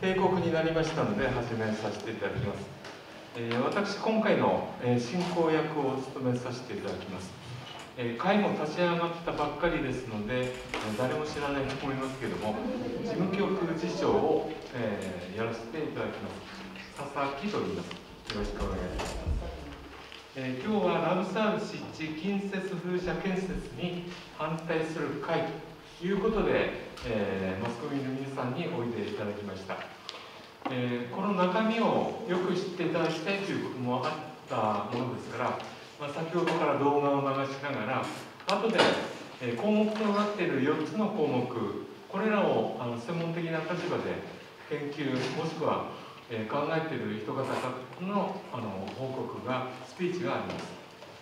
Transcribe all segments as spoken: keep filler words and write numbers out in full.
定刻になりましたので始めさせていただきます。えー、私、今回の、えー、進行役を務めさせていただきます。えー、会も立ち上がったばっかりですので、えー、誰も知らないと思いますけれども、事務局次長を、えー、やらせていただきます。佐々木と言います。よろしくお願いいたします。えー、今日はラムサール湿地近接風車建設に反対する会ということで、えー、マスコミの皆さんにおいでいただきました。えー、この中身をよく知っていただきたいということもあったものですから、まあ、先ほどから動画を流しながら、後で、えー、項目となっているよっつの項目、これらをあの専門的な立場で研究、もしくは、えー、考えている人方の、あの報告が、スピーチがあります。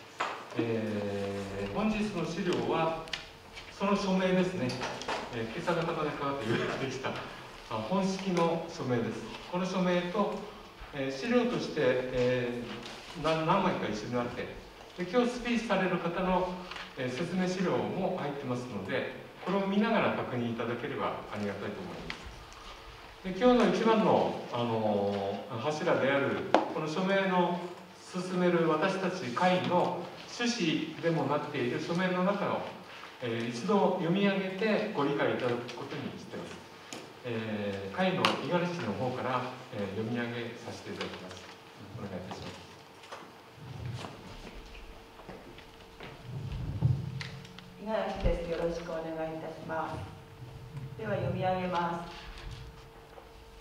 えー、本日の資料は、その署名ですね、えー、今朝方までかかって予約できた。本式の署名です。この署名と、えー、資料として、えー、何, 何枚か一緒になってで、今日スピーチされる方の、えー、説明資料も入ってますので、これを見ながら確認いただければありがたいと思います。で、今日の一番の、あのー、柱であるこの署名の進める私たち会の趣旨でもなっている署名の中を、えー、一度読み上げてご理解いただくことにしています。えー、会の五十嵐の方から、えー、読み上げさせていただきます。お願いいたします。 五十嵐です。よろしくお願いいたします。では読み上げます。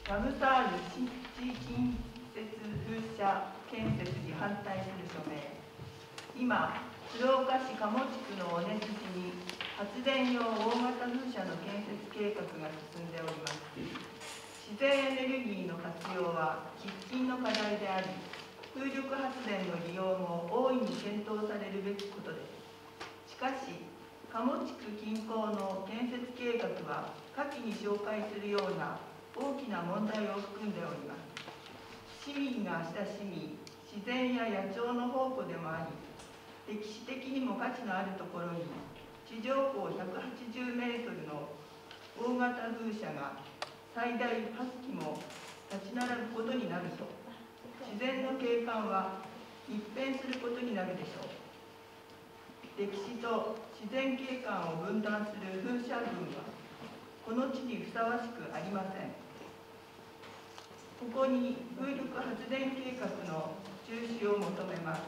ラムサール湿地近接風車建設に反対する署名。今、鶴岡市鴨地区の尾根筋に発電用大型風車の建設計画が進んでおります。自然エネルギーの活用は喫緊の課題であり、風力発電の利用も大いに検討されるべきことです。しかし、鴨地区近郊の建設計画は下記に紹介するような大きな問題を含んでおります。市民が親しみ、自然や野鳥の宝庫でもあり、歴史的にも価値のあるところに、地上高ひゃくはちじゅうメートルの大型風車が最大はちきも立ち並ぶことになると、自然の景観は一変することになるでしょう。歴史と自然景観を分断する風車群は、この地にふさわしくありません。ここに風力発電計画の中止を求めます。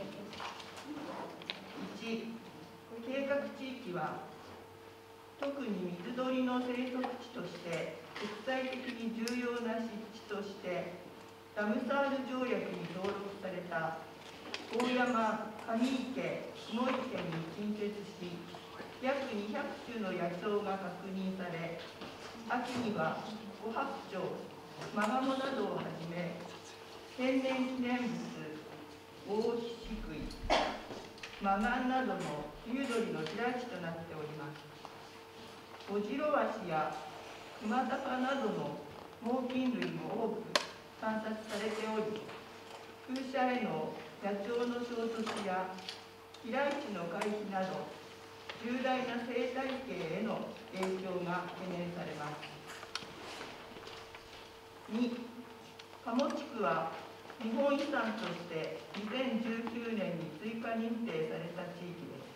いち、計画地域は特に水鳥の生息地として国際的に重要な湿地としてラムサール条約に登録された大山、上池、雲池に近接し、約にひゃくちゅうの野鳥が確認され、秋にはコハクチョウ、マガモなどをはじめ天然記念物、オオヒシクイ、マガンなどの冬鳥の飛来地となっております。オジロワシやクマタカなどの猛禽類も多く観察されており、風車への野鳥の衝突や飛来地の回避など重大な生態系への影響が懸念されます。に、鴨地区は日本遺産としてにせんじゅうきゅうねんに追加認定された地域です。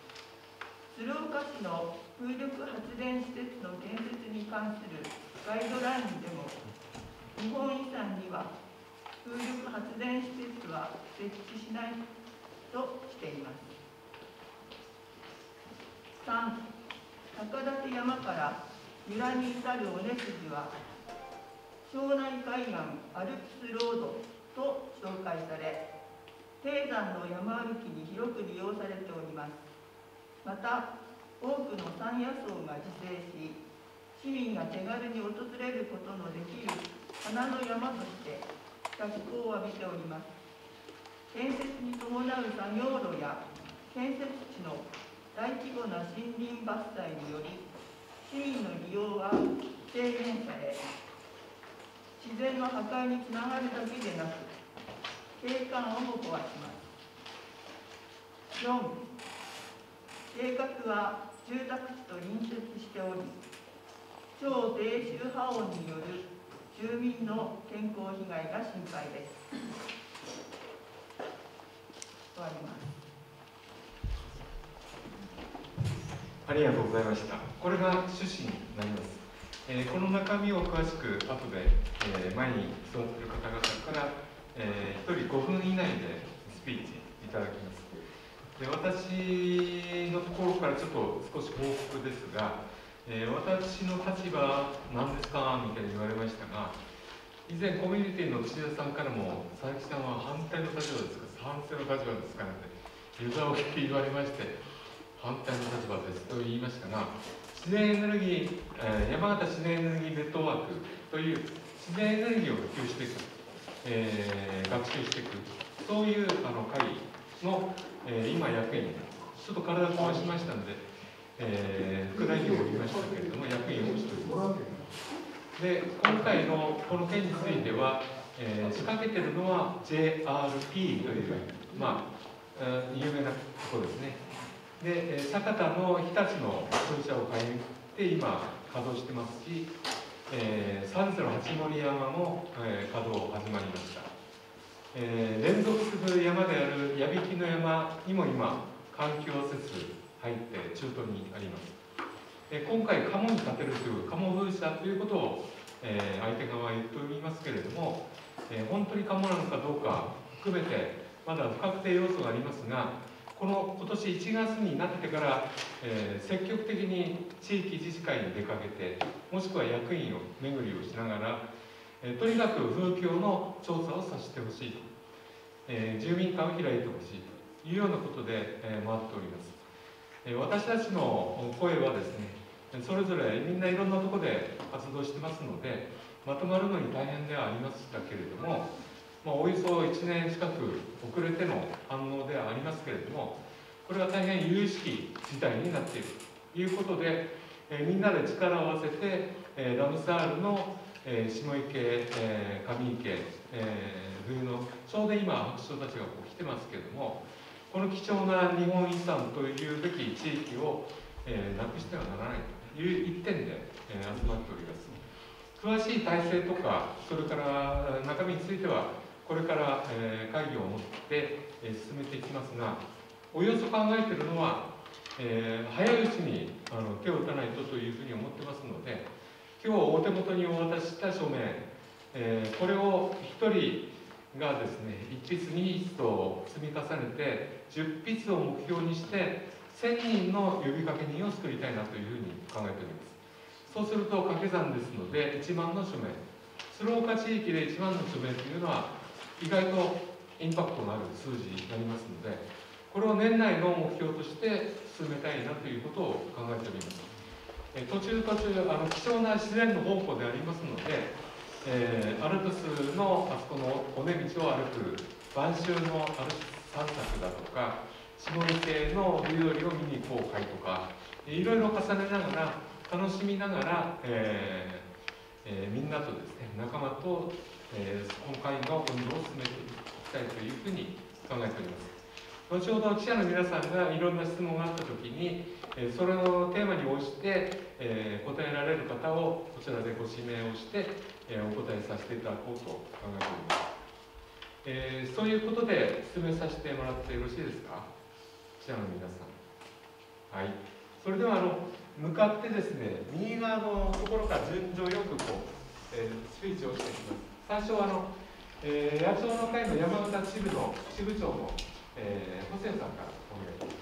鶴岡市の風力発電施設の建設に関するガイドラインでも、日本遺産には風力発電施設は設置しないとしています。さん、高立山から由良に至る尾根筋は、庄内海岸アルプスロードと紹介され、低山の山歩きに広く利用されております。また、多くの山野草が自生し、市民が手軽に訪れることのできる花の山として脚光を浴びております。建設に伴う作業路や建設地の大規模な森林伐採により、市民の利用は制限され、自然の破壊につながるだけでなく、景観をも壊します。よん、計画は住宅地と隣接しており、超低周波音による住住民の健康被害が心配です。終わります。 ありがとうございました。これが趣旨になります。えー、この中身を詳しく後で、えー、前に座っている方々から、えー、ひとりごふん以内でスピーチいただきます。で、私のところからちょっと少し報告ですが、えー、私の立場なんですかみたいに言われましたが、以前コミュニティの千田さんからも佐々木さんは反対の立場ですか賛成の立場ですかって湯沢を言われまして、反対の立場ですと言いましたが、自然エネルギー、えー、山形自然エネルギーネットワークという自然エネルギーを普及していく、えー、学習していく、そういうあの会の、えー、今役員、ちょっと体を壊しましたので、えー、副代表を言いましたけれども、役員をしております。で、今回のこの件については、えー、仕掛けているのは ジェイアールピー という、まあ、有名なところですね。で、酒田の日立の商社を買いに行って今稼働してますし、えー、さんぜろはち森山も、えー、稼働始まりました。えー、連続する山である矢引の山にも今環境施設入って中途にあります。えー、今回鴨に建てるという鴨風車ということを、えー、相手側は言っておりますけれども、えー、本当に鴨なのかどうか含めてまだ不確定要素がありますが、この今年いちがつになってから、えー、積極的に地域自治会に出かけて、もしくは役員を巡りをしながら、えー、とにかく風況の調査をさせてほしいと、えー、住民会を開いてほしいというようなことで、えー、回っております。えー、私たちの声はですね、それぞれみんないろんなところで活動してますので、まとまるのに大変ではありましたけれども、まあ、およそいちねん近く遅れての反応ではありますけれども、これは大変有意識事態になっているということで、えー、みんなで力を合わせて、えー、ラムサールの、えー、下池、えー、上池、えー、冬のちょうど今白鳥たちがこう来てますけれども、この貴重な日本遺産というべき地域を、えー、なくしてはならないという一点で、えー、集まっております。詳しい体制とか、それから中身についてはこれから、えー、会議を持って、えー、進めていきますが、およそ考えているのは、えー、早いうちにあの手を打たないとというふうに思ってますので、今日お手元にお渡しした書面、えー、これをひとりがですね、いち筆に筆と積み重ねてじゅっ筆を目標にしてせんにんの呼びかけ人を作りたいなというふうに考えております。そうすると掛け算ですのでいちまんの書面、鶴岡地域でいちまんの書面というのは意外とインパクトのある数字になりますので、これを年内の目標として進めたいなということを考えております。え途中途中あの貴重な自然の宝庫でありますので、えー、アルプスのあそこの尾根道を歩く晩秋の歩き散策だとか、下池の冬鳥を見に行こう会とか、いろいろ重ねながら楽しみながら、えーえー、みんなとですね、仲間と、えー、今回の運動を進めていきたいというふうに考えております。後ほど記者の皆さんがいろんな質問があったときに、えー、それのテーマに応じて、えー、答えられる方をこちらでご指名をして、えー、お答えさせていただこうと考えております。えー、そういうことで進めさせてもらってよろしいですか、記者の皆さん。はい。それではあの向かってですね、右側のところから順序よくこう、えー、スピーチをしていきます。最初はあの、えー、野鳥の会の山形支部の支部長の、えー、細谷さんからお願いします。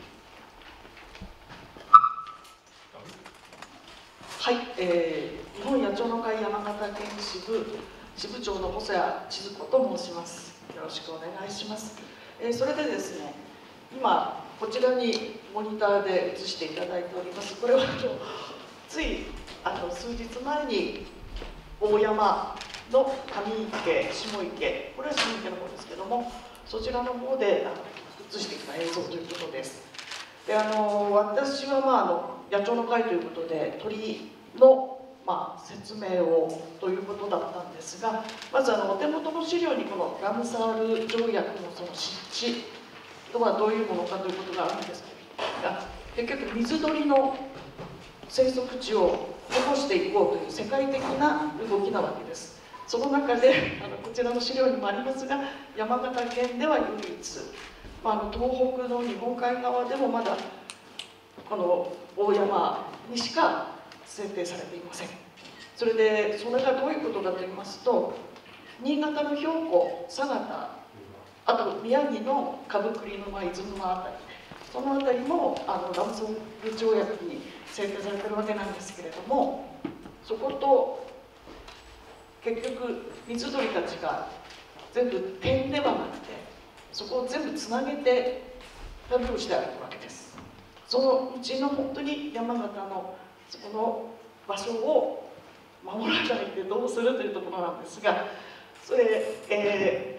はい、えー、日本野鳥の会山形県支部支部長の細谷千鶴子と申します。よろしくお願いします。えー、それでですね、今こちらにモニターで映していただいております。これはついあの数日前に大山の上池、下池、これは下池の方ですけども、そちらの方であの映してきた映像ということです。で、あの私は、まあ、あの野鳥の会ということで鳥の、まあ、説明をということだったんですが、まずあのお手元の資料にこのラムサール条約のその湿地とはどういうものかということがあるんですが、結局水鳥の生息地を保護していこうという世界的な動きなわけです。 その中であのこちらの資料にもありますが、山形県では唯一、まあ、あの東北の日本海側でもまだこの大山にしか制定されていません。それでそれがどういうことかと言いますと、新潟の兵庫、佐賀、あと宮城の蕪栗沼、出雲のあたり、そのあたりもあのラムソール条約に制定されてるわけなんですけれども、そこと結局水鳥たちが全部点ではなくて、そこを全部つなげて旅をして歩くわけです。そのうちの本当に山形のそこの場所を守らないでどうするというところなんですが、それ、え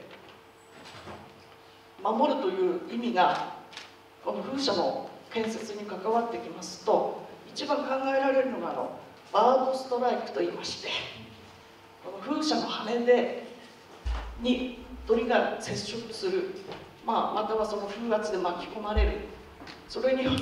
ー、守るという意味がこの風車の建設に関わってきますと、一番考えられるのがあのバードストライクといいまして、この風車の羽でに鳥が接触する、まあ、またはその風圧で巻き込まれる、それによって、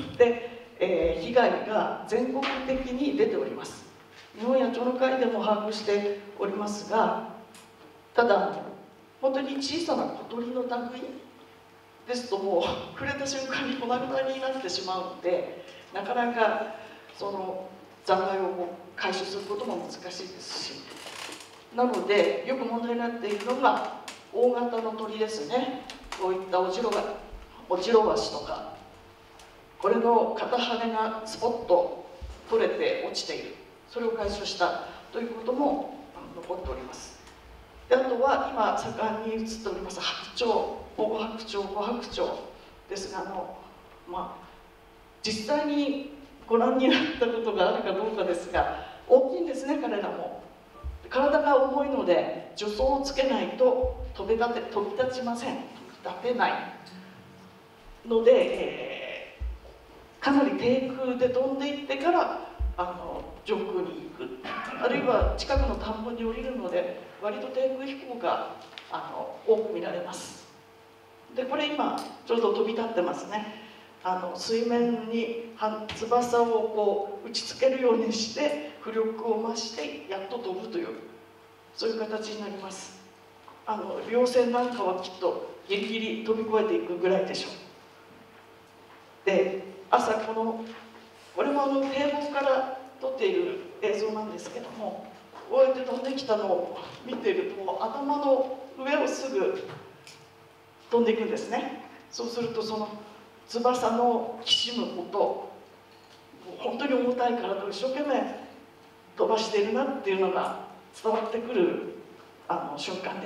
えー、被害が全国的に出ております。日本野鳥の会でも把握しておりますが、ただ本当に小さな小鳥の類ですと、もう触れた瞬間に粉々になってしまうので、なかなかその残骸を回収することも難しいですし、なのでよく問題になっているのが大型の鳥ですね。こういったオジロがオジロワシとか、これの片羽がスポッと取れて落ちている、それを回収したということも残っております。で、あとは今盛んに映っております白鳥、大白鳥、小白鳥ですが、あの、まあ、実際にご覧になったことがあるかどうかですが、大きいんですね、彼らも。体が重いので助走をつけないと飛び立て飛び立ちません、飛び立てないので、えー、かなり低空で飛んでいってからあの上空に行く、あるいは近くの田んぼに降りるので割と低空飛行があの多く見られます。で、これ今ちょうど飛び立ってますね。あの水面に翼をこう打ちつけるようにして浮力を増してやっと飛ぶという、そういう形になります。あの稜線なんかはきっとギリギリ飛び越えていくぐらいでしょう。で、朝このこれもあの堤防から撮っている映像なんですけども、こうやって飛んできたのを見ていると頭の上をすぐ飛んでいくんですね。そうするとその翼のきしむ音、本当に重たい体を一生懸命飛ばしているなっていうのが伝わってくるあの瞬間です。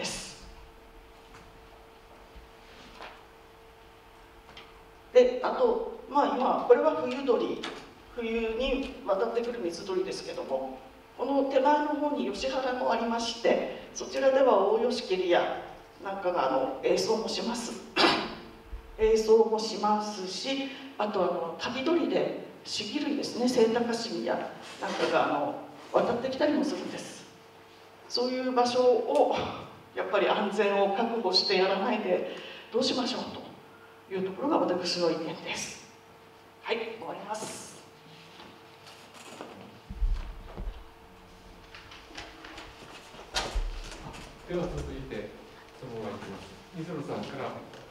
で、あと、まあ今これは冬鳥、冬に渡ってくる水鳥ですけども、この手前の方に吉原もありまして、そちらではオオヨシキリやなんかがあの営巣もします営巣もしますし、あとあの旅鳥でシギ類ですね、セイタカシギやなんかがあの渡ってきたりもするんです。そういう場所をやっぱり安全を確保してやらないでどうしましょうというところが私の意見です。はい、終わります。 では続いて質問がいきます。水野さんから。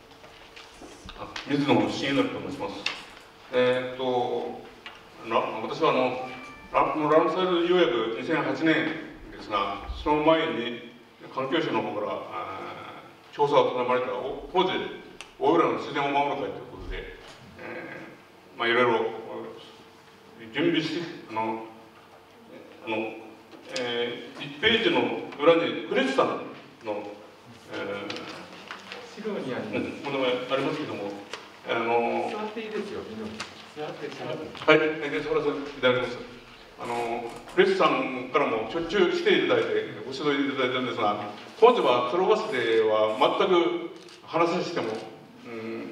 水野重則と申します。えー、っと私はあのララムサール条約にせんはちねんですが、その前に環境省の方から調査を頼まれた当時大浦の自然を守る会ということで、えー、まあいろいろ準備してあのあの、えー、いちページの裏にクレスさんの、えー資料にあります。 ものがありますけども、あの座っていいですよ。座って座って。 はい、で座らせていただきます。あのクレスさんからもしょっちゅう来ていただいてご指導いただいたんですが、当時は黒バスでは全く話させても、うん、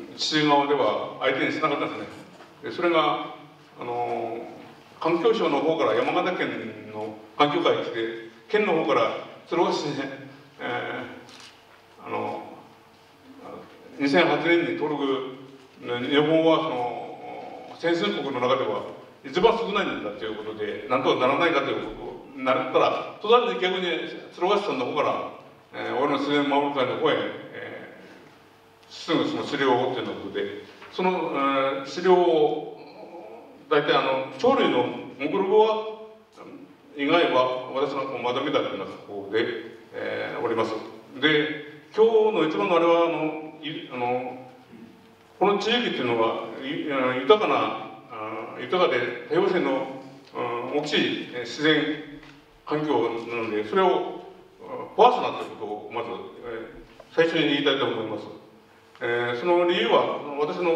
父側では相手にしなかったんですね。でそれがあの環境省の方から山形県の環境会に来て、県の方から鶴岡市に、えー、あのにせんはちねんに登録、日本はその先進国の中では一番少ないんだということで、なんとかならないかということをなったら、途端に逆に鶴岡市さんの方から、えー、俺の自然守る会の方へ、えー、すぐその資料をっていうようなことで、その、えー、資料を大体あの鳥類のモグロ語は以外は私のまだ見たというような格好で、えー、おります。で、今日の一番のあれはあのいあのこの地域っていうのは豊かな豊かで多様性の大きい自然環境なので、それを壊すなということをまず、えー、最初に言いたいと思います。えー、その理由は私の、うん、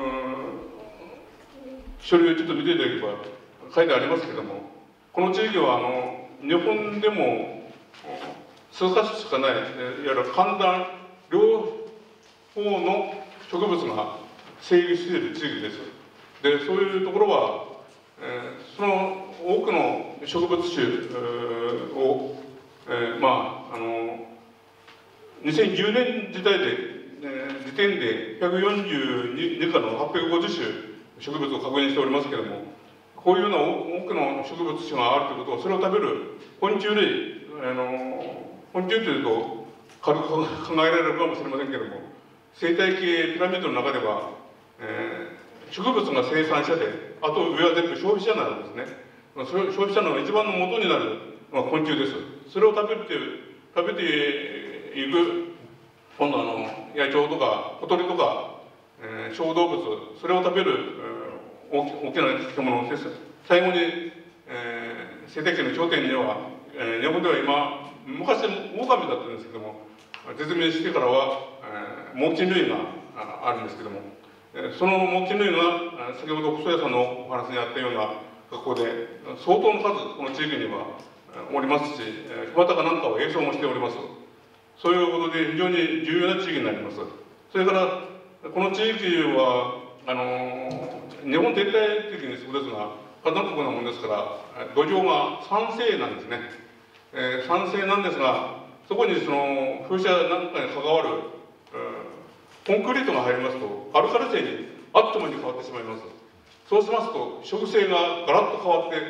書類をちょっと見ていただければ書いてありますけれども、この地域はあの日本でも数か所しかない、いわゆる寒暖両方の植物が生育している地域です。で、そういうところは、えー、その多くの植物種を、えー、まああのにせんじゅうねん時代で、えー、時点でひゃくよんじゅうにかのはっぴゃくごじゅっしゅ植物を確認しておりますけれども、こういうような多くの植物種があるということを、それを食べる昆虫類、あの昆虫というと軽く考えられるかもしれませんけれども、生態系ピラミッドの中では、えー、植物が生産者で、あと上は全部消費者なんですね。消費者の一番の元になるのは昆虫です。それを食べて食べていく今度あの野鳥とか小鳥とか、えー、小動物、それを食べる、えー、大きな獣です。最後に、えー、生態系の頂点には、えー、日本では今昔オオカミだったんですけども、絶滅してからは、えー、猛禽類があるんですけども、その猛禽類が先ほど細谷さんのお話にあったような学校で相当の数この地域にはおりますし、干潟かなんかは営農もしております。そういうことで非常に重要な地域になります。それからこの地域はあの日本全体的にそうですが火山国なものですから土壌が酸性なんですね。えー、酸性なんですが、そこにその風車なんかに関わる、コンクリートが入りますとアルカリ性にあっという間に変わってしまいます。そうしますと植生がガラッと変わって、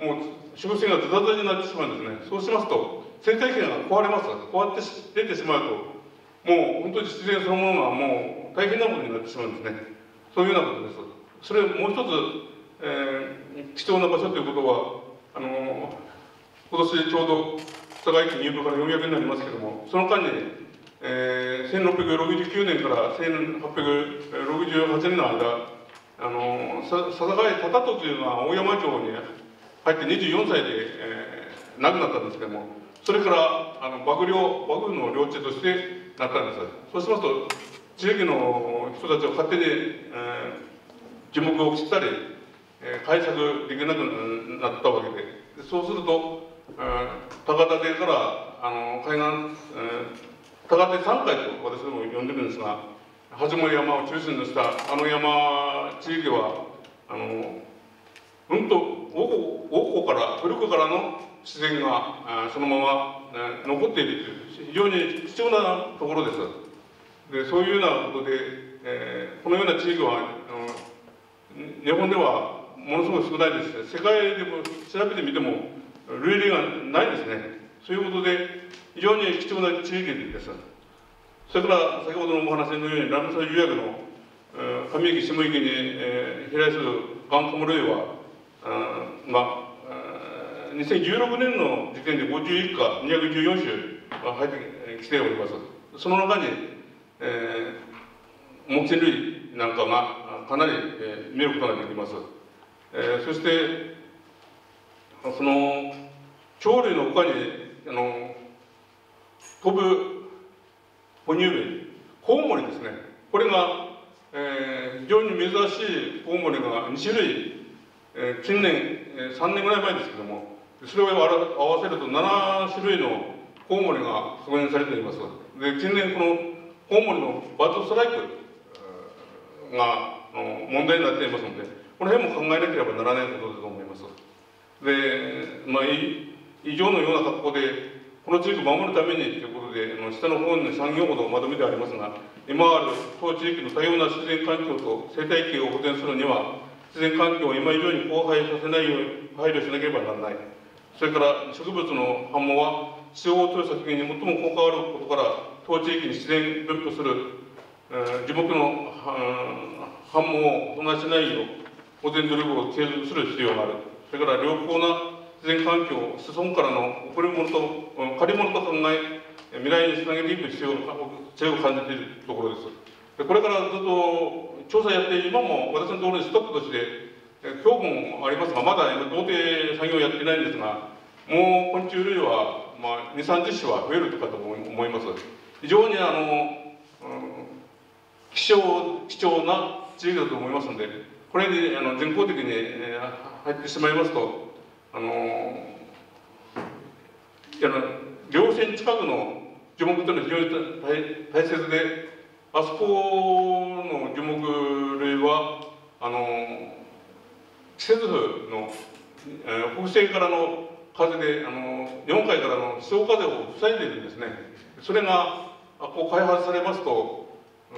もう植生がズタズタになってしまうんですね。そうしますと生態系が壊れます。壊って出てしまうと、もう本当に自然そのものがもう大変なことになってしまうんですね。そういうようなことです。それもう一つ、えー、貴重な場所ということは、あのー、今年ちょうど佐賀駅入部からよんひゃくになりますけれども、その間に、えー、せんろっぴゃくろくじゅうきゅうねんからせんはっぴゃくろくじゅうはちねんの間、あの佐賀井忠人というのは大山城に入ってにじゅうよんさいで、えー、亡くなったんですけども、それからあの幕僚幕府の領地としてなったんです。そうしますと地域の人たちを勝手に、えー、樹木を切ったり、えー、開削できなくなったわけで、そうすると、えー、高立からあの海岸、えー、高立山海と私ども呼んでるんですが、八森山を中心としたあの山地域はあのうんと王国から古くからの自然がそのまま、えー、残っているという非常に貴重なところです。でそういうようなことで、えー、このような地域はあの日本ではものすごく少ないです。世界でも調べてみても類例がないですね。そういうことで非常に貴重な地域です。それから先ほどのお話のようにラムサ釉薬の、えー、上池下池に、えー、飛来するガンコム類は、あまあ、にせんじゅうろくねんの時点でごじゅういっかにひゃくじゅうよんしゅが入ってきております。その中に、えー、木禽類なんかがかなり、えー、見ることができます。えー、そしてその鳥類の他にあの飛ぶ哺乳類、コウモリですね。これが、えー、非常に珍しいコウモリがにしゅるい、えー、近年、えー、さんねんぐらい前ですけども、それを合わせるとななしゅるいのコウモリが確認されています。で、近年このコウモリのバードストライクがあの問題になっていますので、この辺も考えなければならないことだと思います。で、まあ、以上のような格好で、この地域を守るためにということで、下の方に産業ほどまとめてありますが、今ある当地域の多様な自然環境と生態系を保全するには、自然環境を今以上に荒廃させないように配慮しなければならない。 それから植物の繁茂は地方調査期限に最も効果があることから、当地域に自然分布する、えー、樹木の繁茂を阻害しないよう保全努力を継続する必要がある。それから良好な自然環境を子孫からの贈り物と借り物と考え、未来につなげていく必要性を感じているところです。でこれからずっと調査やって、今も私のところにストックとして、標本ありますが、まだ到底作業やっていないんですが、もう昆虫類は、まあ、に、さんじゅっしゅは増えるかと思います。非常にあの、うん、貴重貴重な地域だと思いますので、これにあの全校的に、えー、入ってしまいますと、あのいや稜線近くの樹木というのは非常に大切で、あそこの樹木類はあの季節風の、えー、北西からの風であの日本海からの潮風を塞いでいるんですね。それがこう開発されますと、うん、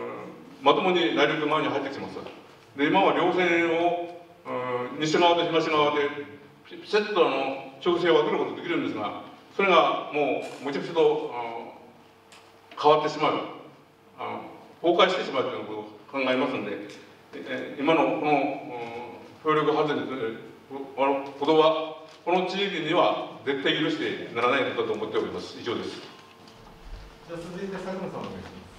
まともに内陸側に入ってきます。で今は稜線を、うん、西側と東側でピシッとあの調整を分けることができるんですが、それがもうむちゃくちゃと変わってしまう、あの崩壊してしまうということを考えますので、え今のこの、うん、風力発電のことはこの地域には絶対許してならないことだと思っております。以上です。 じゃあ続いて佐久間さんお願いします。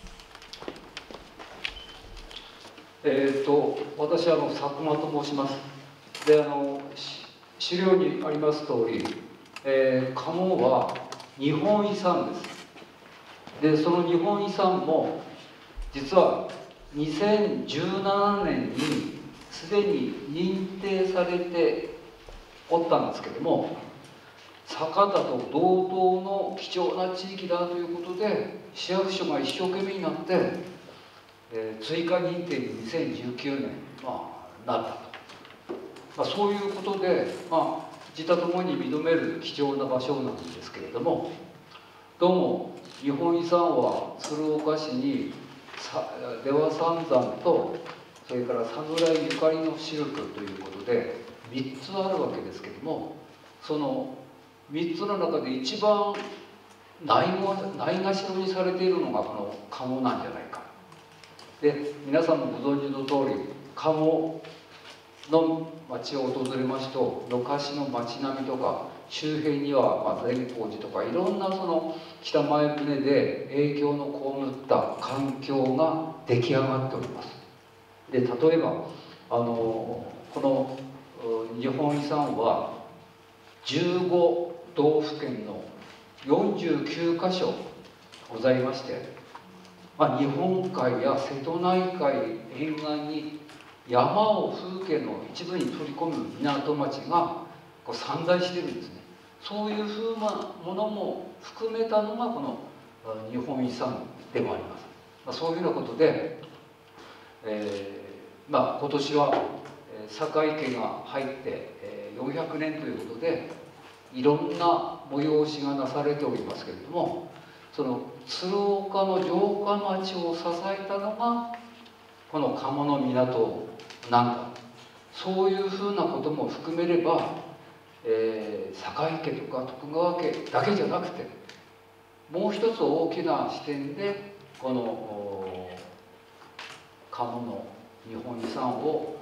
えー、と私はあの佐久間と申します。であの資料にあります通り、えー、鴨は日本遺産です。でその日本遺産も実はにせんじゅうななねんにすでに認定されておったんですけども、酒田と同等の貴重な地域だということで市役所が一生懸命になって、えー、追加認定ににせんじゅうきゅうねん、まあ、なったと、まあ、そういうことで、まあ、自他ともに認める貴重な場所なんですけれども、どうも日本遺産は鶴岡市に出羽三山とそれから侍ゆかりのシルクということでみっつあるわけですけども、そのみっつの中で一番ないがしろにされているのがこの鴨なんじゃないか。で皆さんもご存知の通り、鴨の町を訪れますと昔の町並みとか周辺にはまあ善光寺とかいろんなその北前船で影響の被った環境が出来上がっております。で例えばあのこの日本遺産はじゅうごどうふけんのよんじゅうきゅうかしょございまして、まあ、日本海や瀬戸内海沿岸に山を風景の一部に取り込む港町がこう散在してるんですね。そういうふうなものも含めたのがこの日本遺産でもあります。まあ、そういうようなことで、えーまあ、今年は坂井家が入ってよんひゃくねんということでいろんな催しがなされておりますけれども、その鶴岡の城下町を支えたのがこの鴨の港なんだ、そういうふうなことも含めれば、えー、坂井家とか徳川家だけじゃなくてもう一つ大きな視点でこの鴨の日本遺産を、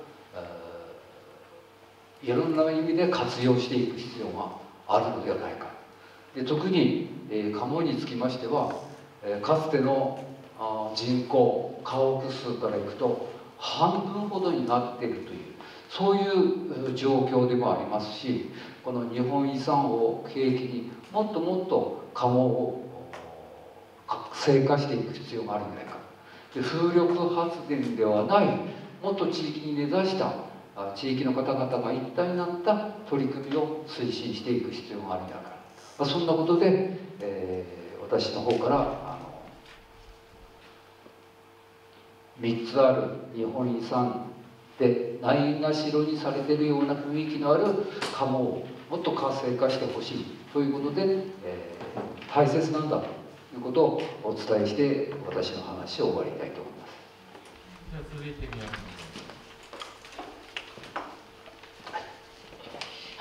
えー、いろんな意味で活用していく必要があるのではないか。で特に、えー、鴨につきましては、えー、かつてのあ人口家屋数からいくと半分ほどになっているというそういう状況でもありますし、この日本遺産を契機にもっともっと鴨を活性化していく必要があるんじゃないか。で風力発電ではないもっと地域に根ざした地域の方々が一体になった取り組みを推進していく必要があるんじゃないか、まあ、そんなことで、えー、私の方からあのみっつある日本遺産でないがしろにされているような雰囲気のある鴨をもっと活性化してほしいということで、えー、大切なんだということをお伝えして私の話を終わりたいと思います。 じゃあ続いて宮本さん。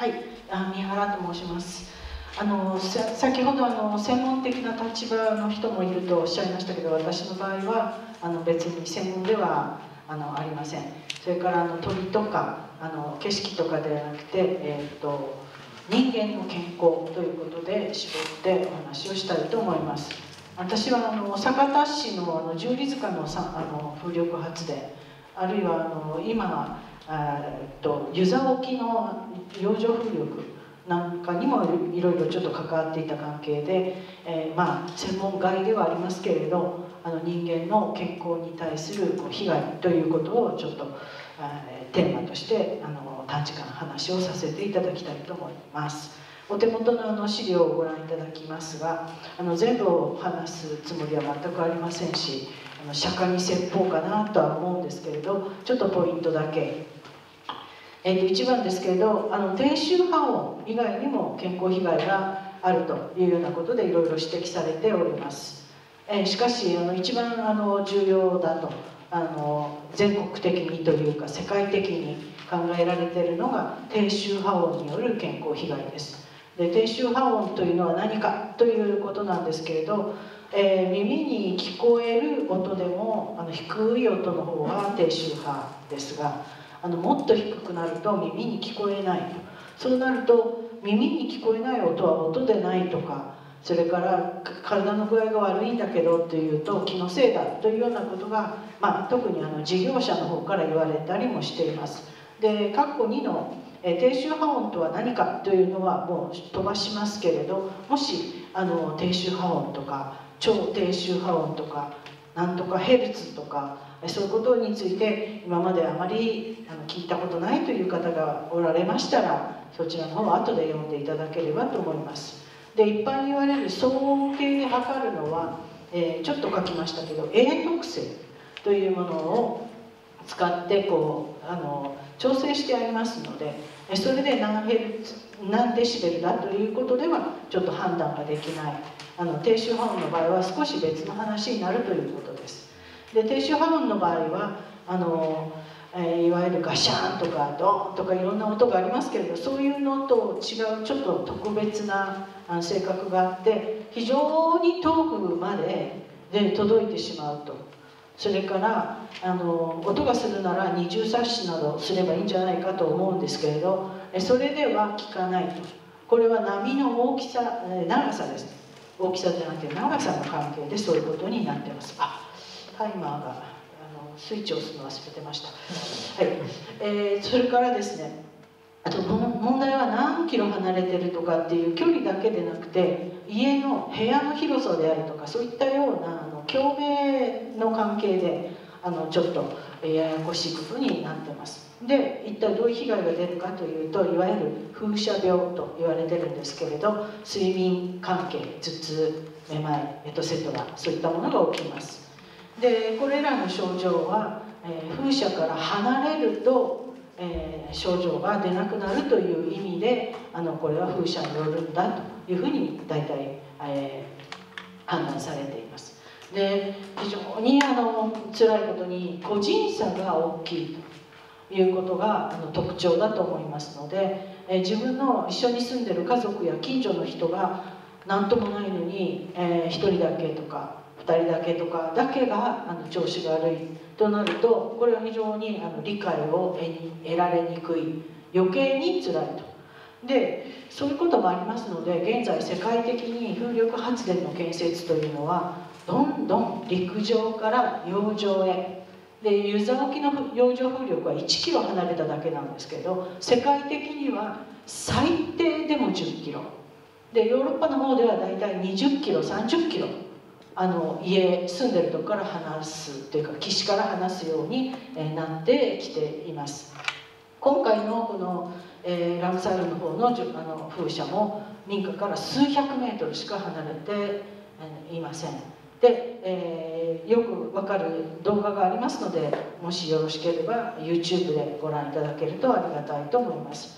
はい、あ、三原と申します。あの先ほどあの専門的な立場の人もいるとおっしゃいましたけど、私の場合はあの別に専門ではあのありません。それからあの鳥とかあの景色とかではなくて、えー、と人間の健康ということで絞ってお話をしたいと思います。私はあの酒田市のあの十里塚のさあの風力発電、あるいはあの今あと湯沢沖の洋上風力なんかにもいろいろちょっと関わっていた関係で、えー、まあ専門外ではありますけれど、あの人間の健康に対するこう被害ということをちょっと、えー、テーマとしてあの短時間話をさせていただきたいと思います。お手元のあの資料をご覧いただきますが、あの全部を話すつもりは全くありませんし、あの釈迦に説法かなとは思うんですけれど、ちょっとポイントだけ。えー、といちばんですけれど、あの低周波音以外にも健康被害があるというようなことでいろいろ指摘されております。えー、しかしあの一番あの重要だとあの全国的にというか世界的に考えられているのが低周波音による健康被害です。で、低周波音というのは何かということなんですけれど、えー、耳に聞こえる音でもあの低い音の方は低周波ですが、あのもっと低くなると耳に聞こえないと。そうなると耳に聞こえない音は音でないとか、それから体の具合が悪いんだけどというと気のせいだというようなことが、まあ、特にあの事業者の方から言われたりもしています。で、括弧にのえ低周波音とは何かというのはもう飛ばしますけれど、もしあの低周波音とか超低周波音とかなんとかヘルツとかそういうことについて今まであまりあの聞いたことないという方がおられましたら、そちらの方を後で読んでいただければと思います。で、一般に言われる騒音計で測るのは、えー、ちょっと書きましたけど A 特性というものを使ってこうあの調整してありますので、それで何ヘルツ何デシベルだということではちょっと判断ができない。あの低周波音の場合は少し別の話になるということです。で、低周波音の場合はあの、えー、いわゆるガシャーンとかドーンとかいろんな音がありますけれど、そういうのと違うちょっと特別なあの性格があって、非常に遠くまでで届いてしまうと。それからあの音がするなら二重冊子などすればいいんじゃないかと思うんですけれど、それでは効かないと。これは波の大きさ、長さです。大きさじゃなくて長さの関係でそういうことになっています。あ、タイマーがあのスイッチを押すの忘れてました。はい、えー、それからですね、あと問題は何キロ離れてるとかっていう距離だけでなくて、家の部屋の広さであるとかそういったようなあの共鳴の関係であのちょっとややこしいことになってます。で、一体どういう被害が出るかというと、いわゆる風車病と言われてるんですけれど、睡眠関係、頭痛、めまい、エトセトラ、そういったものが起きます。で、これらの症状は、えー、風車から離れると、えー、症状が出なくなるという意味で、あのこれは風車によるんだというふうに大体、えー、判断されています。で、非常にあの辛いことに個人差が大きいということがあの特徴だと思いますので、えー、自分の一緒に住んでる家族や近所の人が何ともないのに、えー、ひとりだけとかふたりだけとかだけがあの調子が悪いとなると、これは非常にあの理解を得に得られにくい、余計に辛いと。で、そういうこともありますので、現在世界的に風力発電の建設というのはどんどん陸上から洋上へで、湯沢沖の洋上風力はいちキロ離れただけなんですけれど、世界的には最低でもじゅっキロで、ヨーロッパの方ではだいたいにじゅっキロさんじゅっキロあの家住んでるとこから離すというか岸から離すようになってきています。今回のこの、えー、ラムサールの方の、あの風車も民家から数百メートルしか離れていません。で、えー、よくわかる動画がありますので、もしよろしければ ユーチューブ でご覧いただけるとありがたいと思います。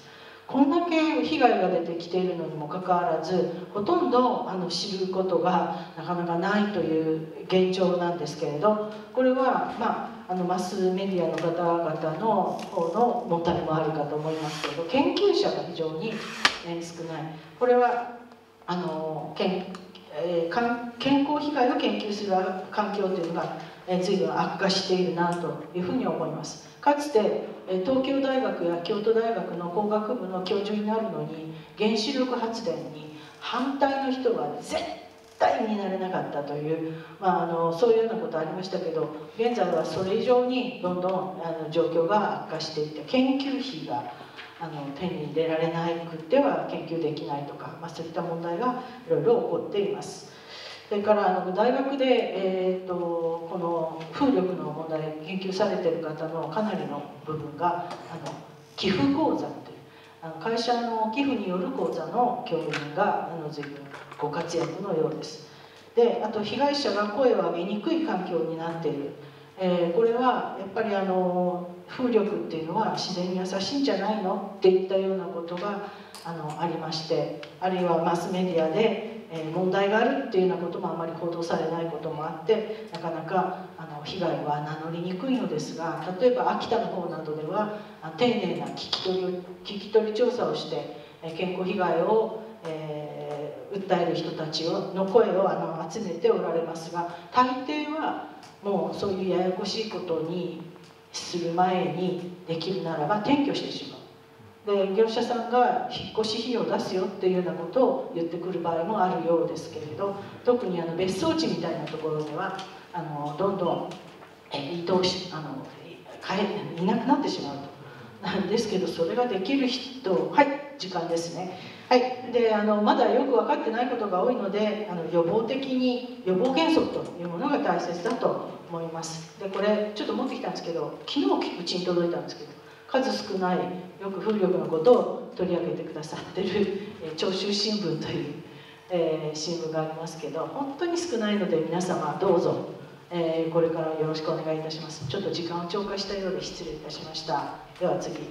こんだけ被害が出てきているのにもかかわらず、ほとんどあの知ることがなかなかないという現状なんですけれど、これは、まあ、あのマスメディアの方々の方の問題もあるかと思いますけれど、研究者が非常に少ない。これはあの健えー、健康被害を研究する環境というのが、えー、随分悪化しているなというふうに思います。かつて、えー、東京大学や京都大学の工学部の教授になるのに原子力発電に反対の人は絶対になれなかったという、まあ、あのそういうようなことありましたけど、現在はそれ以上にどんどんあの状況が悪化していて、研究費があの手に入れられなくては研究できないとか、まあ、そういった問題がいろいろ起こっています。それからあの大学で、えー、とこの風力の問題研究されている方のかなりの部分があの寄付講座というあの会社の寄付による講座の教員があの随分ご活躍のようです。で、あと被害者が声を上げにくい環境になっている。えー、これはやっぱりあの風力っていうのは自然に優しいんじゃないのっていったようなことがあのありまして、あるいはマスメディアで、えー、問題があるっていうようなこともあまり報道されないこともあって、なかなかあの被害は名乗りにくいのですが、例えば秋田の方などでは丁寧な聞き取りを聞き取り調査をして、えー、健康被害を、えー、訴える人たちをの声をあの集めておられますが、大抵はもうそういうややこしいことにする前にできるならば転居してしまう。で、業者さんが引っ越し費用を出すよっていうようなことを言ってくる場合もあるようですけれど、特にあの別荘地みたいなところではあのどんどん移動しあのいなくなってしまうと。なんですけど、それができる人、はい、時間ですね。はい、であのまだよく分かってないことが多いので、あの予防的に予防原則というものが大切だと思います。でこれちょっと持ってきたんですけど、昨日うちに届いたんですけど、数少ないよく風力のことを取り上げてくださってる「長州新聞」という、えー、新聞がありますけど、本当に少ないので皆様どうぞ、えー、これからよろしくお願いいたします。ちょっと時間を超過したようで失礼いたしました。では次。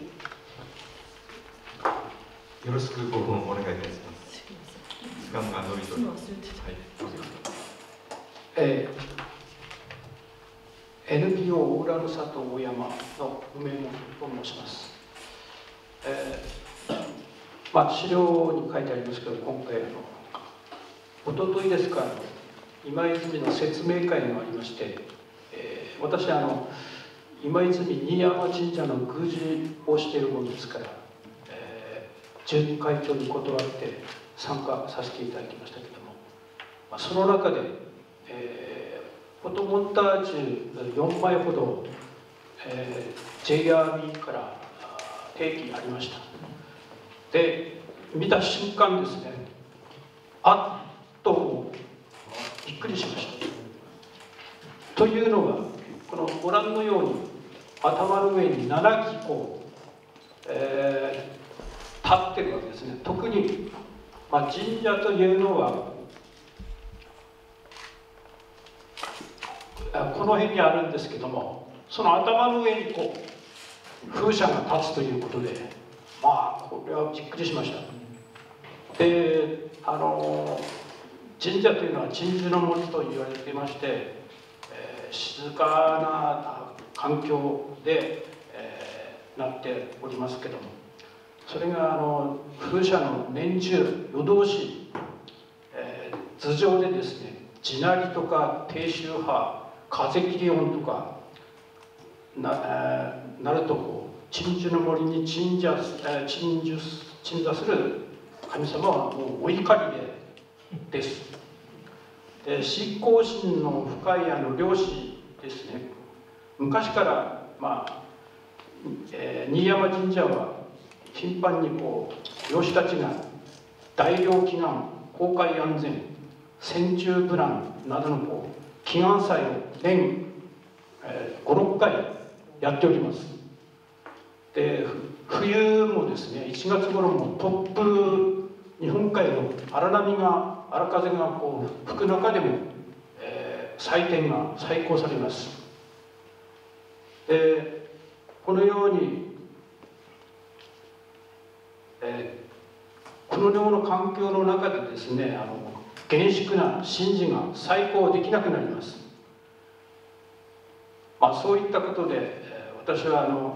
よろしくご分お願いいたします。時間が伸びております。はい。 えー、エヌピーオー オーラル里大山の梅本と申します。えー、まあ資料に書いてありますけど、今回のおとといですか、今泉の説明会がありまして、えー、私あの今泉新山神社の宮司をしているものですから。準会長に断って参加させていただきましたけれども、まあ、その中で、えー、フォトモンタージュよんまいほど、えー、ジェイアールイー から提起ありました。で見た瞬間ですね、あっとびっくりしました。というのはこのご覧のように頭の上にななきこう、えー立ってるわけですね。特に、まあ、神社というのはこの辺にあるんですけども、その頭の上にこう風車が立つということで、まあこれはびっくりしました。であの神社というのは鎮守の森と言われていまして、えー、静かな環境で、えー、なっておりますけども、それがあの風車の年中夜通し、えー、頭上でですね、地鳴りとか低周波、風切り音とか な,、えー、なるとこう鎮守の森に鎮座、えー、鎮守鎮座する神様はもうお怒りでです。で信仰心の深いあの漁師ですね、昔からまあ、えー、新山神社は頻繁にこう漁師たちが大漁祈願、航海安全、戦中ブランなどのこう祈願祭を年、えー、ごろっかいやっております。で冬もですね、いちがつ頃も突風、日本海の荒波が荒風がこう吹く中でも、えー、祭典が再興されます。でこのようにえー、このような環境の中でですね、あの厳粛な神事が再興できなくなります。まあ、そういったことで、えー、私はあの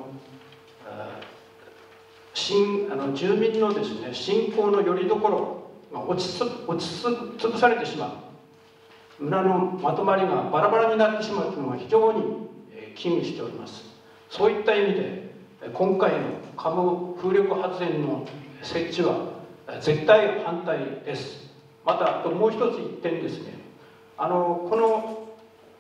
新あの住民のですね信仰の拠り所が落ちつ落ちつぶされてしまう、村のまとまりがバラバラになってしまうというのが非常に危惧しております。そういった意味で今回のカモ風力発電の設置は絶対反対です。またもう一つ一点ですね、あのこの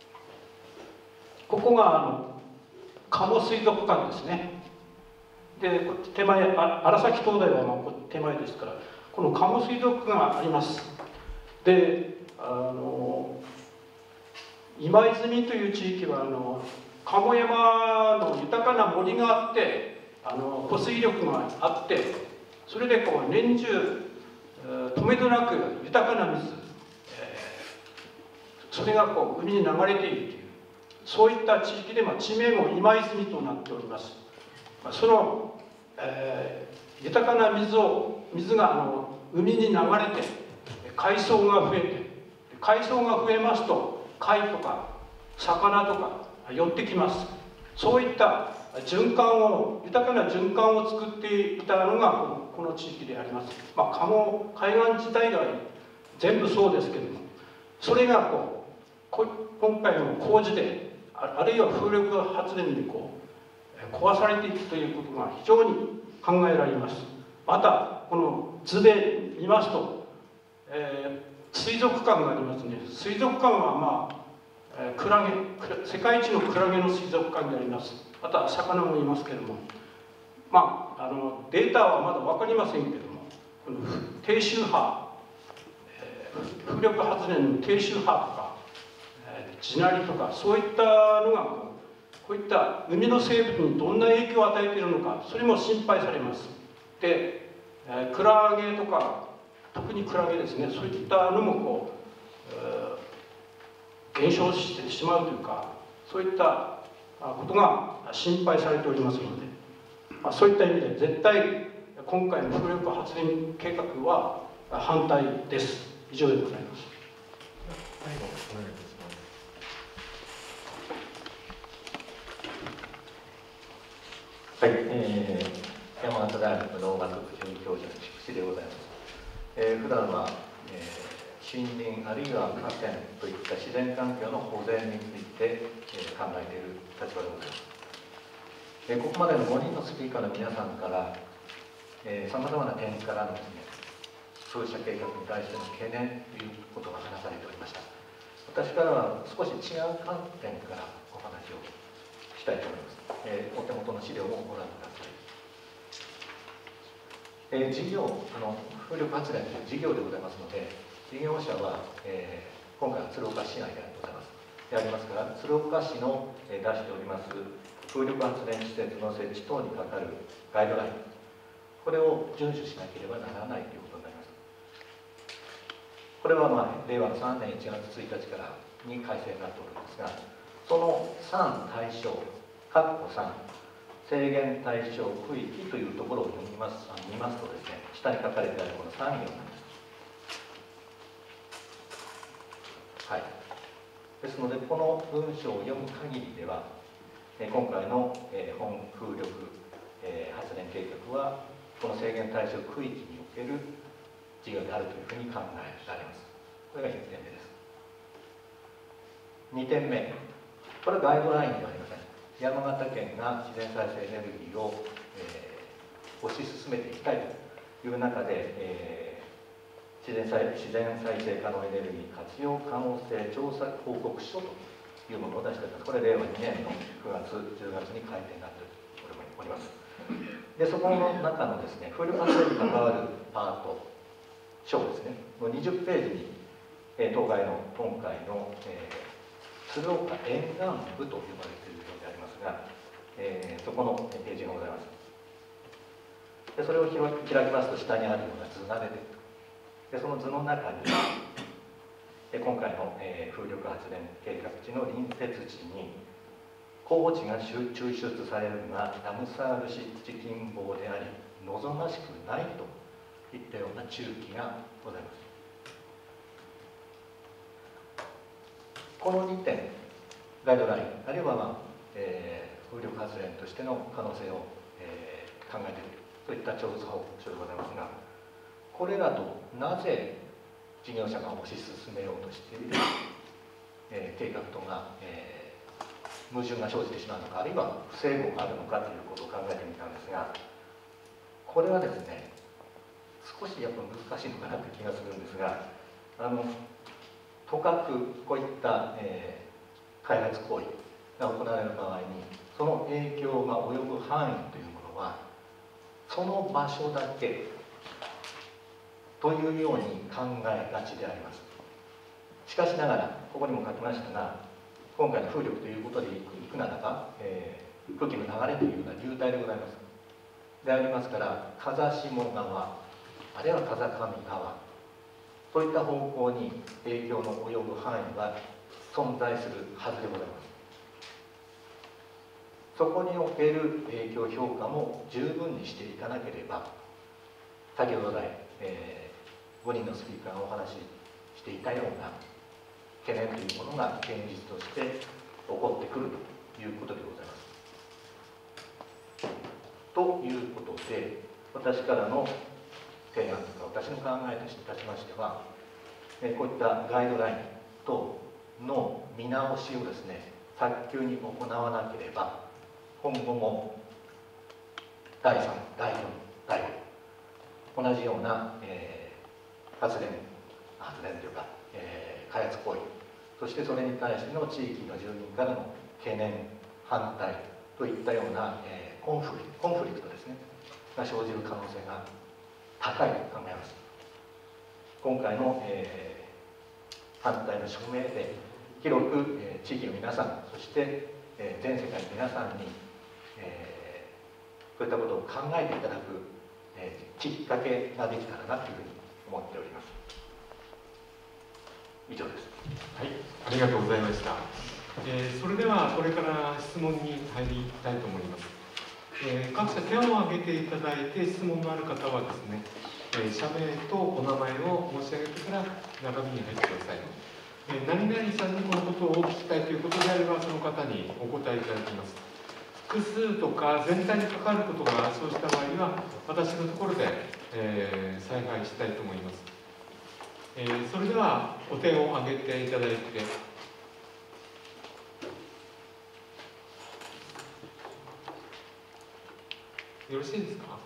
ここがあのカモ水族館ですね。で手前荒崎灯台はまあ手前ですから、このカモ水族館があります。であの今泉という地域はあの鴨山の豊かな森があって、あの保水力があって、それでこう年中止めどなく豊かな水、えー、それがこう海に流れているという、そういった地域で、まあ、地名も今泉となっております。その、えー、豊かな水を水があの海に流れて海藻が増えて、海藻が増えますと貝とか魚とか寄ってきます。そういった循環を豊かな循環を作っていたのがこの、この地域であります。まあ、鴨海岸自体が全部そうですけども、それがこうこ今回の工事であるいは風力発電でこう壊されていくということが非常に考えられます。またこの図で見ますと、えー、水族館がありますね。水族館はまあ、えー、クラゲ世界一のクラゲの水族館であります。また魚もいますけれども、まああのデータはまだ分かりませんけれども、この低周波、えー、風力発電の低周波とか、えー、地鳴りとか、そういったのがこういった海の生物にどんな影響を与えているのか、それも心配されます。で、えー、クラゲとか、特にクラゲですね、そういったのもこう、えー、減少してしまうというか、そういったことが心配されておりますので、まあ、そういった意味で絶対今回の風力発電計画は反対です。以上でございます。 最後お願いします。 はい、えー、山形大学農学部准教授の菊池でございます。えー、普段は、えー、森林あるいは河川といった自然環境の保全について、えー、考えている立場でございます。えー、ここまでのごにんのスピーカーの皆さんからさまざまな点からのですね、風車計画に対しての懸念ということが話されておりました。私からは少し違う観点からお話をしたいと思います。えー、お手元の資料をご覧ください。えー、事業あの風力発電という事業でございますので、事業者は、えー、今回は鶴岡市内でございますでありますから、鶴岡市の、えー、出しております風力発電施設の設置等にかかるガイドライン、これを遵守しなければならないということになります。これは、まあ、れいわさんねんいちがつついたちからに改正になっておるんですが、そのさん対象括弧さん、制限対象区域というところを読みます、見ますとですね、下に書かれてあるこのさん行になります。はい。ですので、この文章を読む限りでは、え今回の、えー、本風力、えー、発電計画は、この制限対象区域における事業であるというふうに考えられます。これがいってんめです。にてんめ、これはガイドラインではありません。山形県が自然再生エネルギーを、えー、推し進めていきたいという中で、えー、自然再自然再生可能エネルギー活用可能性調査報告書というものを出しております。これれいわにねんのくがつじゅうがつに改定になっております。でそこの中のですね、風力発電に関わるパート章ですねのにじゅっページに、えー、当該の今回の、えー鶴岡沿岸部と呼ばれているようでありますが、えー、そこのページがございます。でそれを開きますと、下にあるような図が出てくる。でその図の中に、え今回の、えー、風力発電計画地の隣接地に、候補地が抽出されるのがラムサール湿地近傍であり、 望ましくないといったような注記がございます。このにてんガイドラインあるいは、まあえー、風力発電としての可能性を、えー、考えているといった調査報告書でございますが、これらとなぜ事業者が推し進めようとしている、えー、計画とが、えー、矛盾が生じてしまうのか、あるいは不整合があるのかということを考えてみたんですが、これはですね、少しやっぱ難しいのかなという気がするんですが、あのとかくこういった、えー、開発行為が行われる場合に、その影響が及ぶ範囲というものはその場所だけというように考えがちであります。しかしながら、ここにも書きましたが、今回の風力ということでいくならば、えー、空気の流れというのは流体でございます。でありますから、風下側、あるいは風上側、そういった方向に影響の及ぶ範囲は存在するはずでございます。そこにおける影響評価も十分にしていかなければ、先ほど来、えー、ごにんのスピーカーがお話ししていたような懸念というものが現実として起こってくるということでございます。ということで、私からの提案というか、私の考えといたしましては、えー、こういったガイドライン等の見直しをですね、早急に行わなければ、今後もだいさん、だいよん、だいご、同じような、えー、発電、発電というか、えー、開発行為、そしてそれに対しての地域の住民からの懸念、反対といったような、えー、コンフリ、コンフリクトですね、が生じる可能性が高いと考えます。今回の、えー、反対の署名で、広く、えー、地域の皆さん、そして、えー、全世界の皆さんに、えー、そういったことを考えていただく、えー、きっかけができたらなというふうに思っております。以上です。 はい、ありがとうございました。えー、それではこれから質問に入りたいと思います。えー、各社手を挙げていただいて質問のある方はですね、えー、社名とお名前を申し上げてから中身に入ってください。えー、何々さんにこのことを聞きたいということであればその方にお答えいただきます。複数とか全体に関わることが生じた場合には私のところで、えー、采配したいと思います。えー、それではお手を挙げていただいて、よろしいですか？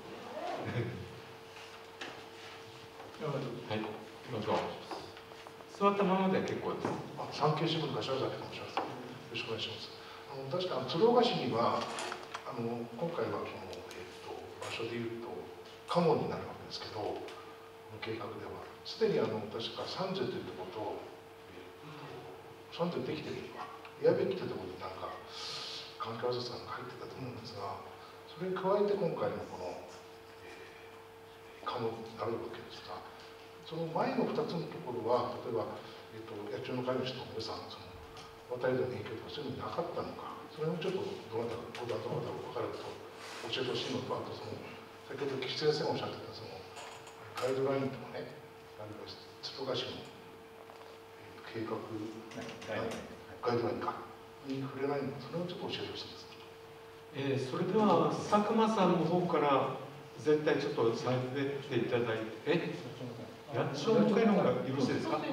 はい、どうぞ。座ったままで結構です。 産経新聞の柏崎と申します。よろしくお願いします。あの確か鶴岡市にはあの今回はその、えー、と場所でいうと鴨になるわけですけど、計画ではすでにあの確か三世というところと、えー、と三世できてるエアベッキというところになんか環境アセスが入ってたと思うんですが、それに加えて今回のこの、えー、鴨になるわけですが、その前のふたつのところは例えば、えー、と野鳥の飼い主の皆さんその渡り鳥の影響とかそういうのなかったのか、それもちょっとどなたかこだわったか分かると教えてほしいのと、あとその先ほど岸先生がおっしゃってたそのガイドラインとかね、あるいは鶴岡市の計画、ガイドラインかに触れないので、それをちょっと教えてほしいです。 えー、それでは佐久間さんの方から全体ちょっと喋っていただいて、え、野鳥の会の方がよろしいですか？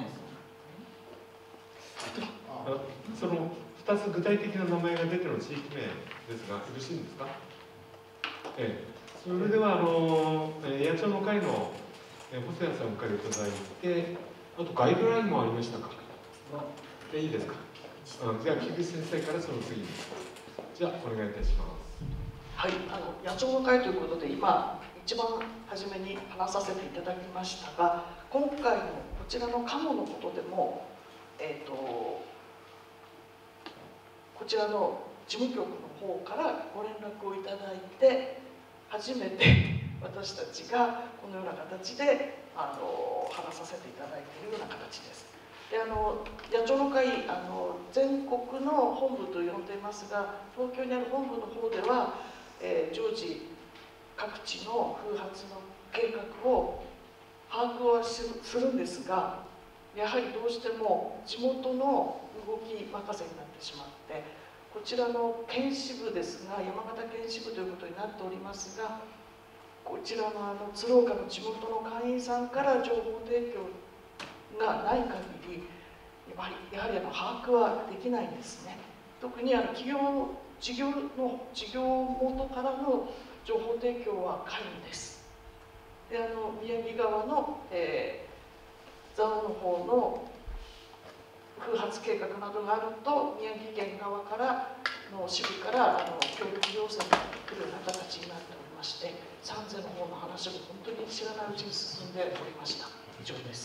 そのふたつ具体的な名前が出てる地域名ですが、よろしいんですか？えー、それではあの、えー、野鳥の会の、えー、細谷さんからいただいて、あとガイドラインもありましたか？え、いいですか？うん、じゃあ菊池先生からその次に。じゃあお願いいたします。 はい、あの野鳥の会ということで今一番初めに話させていただきましたが、今回のこちらの鴨のことでも、えーと、こちらの事務局の方からご連絡をいただいて初めて私たちがこのような形であの話させていただいているような形です。であの野鳥の会あの全国の本部と呼んでいますが、東京にある本部の方では、えー、常時各地の風発の計画を把握はするんですが、やはりどうしても地元の動き任せになってしまって、こちらの県支部ですが、山形県支部ということになっておりますが、こちらのあの鶴岡の地元の会員さんから情報提供がない限り、やはりやはりあの把握はできないんですね。特にあの企業事業の事業元からの情報提供は皆無です。であの宮城側の、えー、蔵王の方の風発計画などがあると、宮城県側からの支部からあの協力要請が来るような形になっておりまして、三世の方の話も本当に知らないうちに進んでおりました。以上です。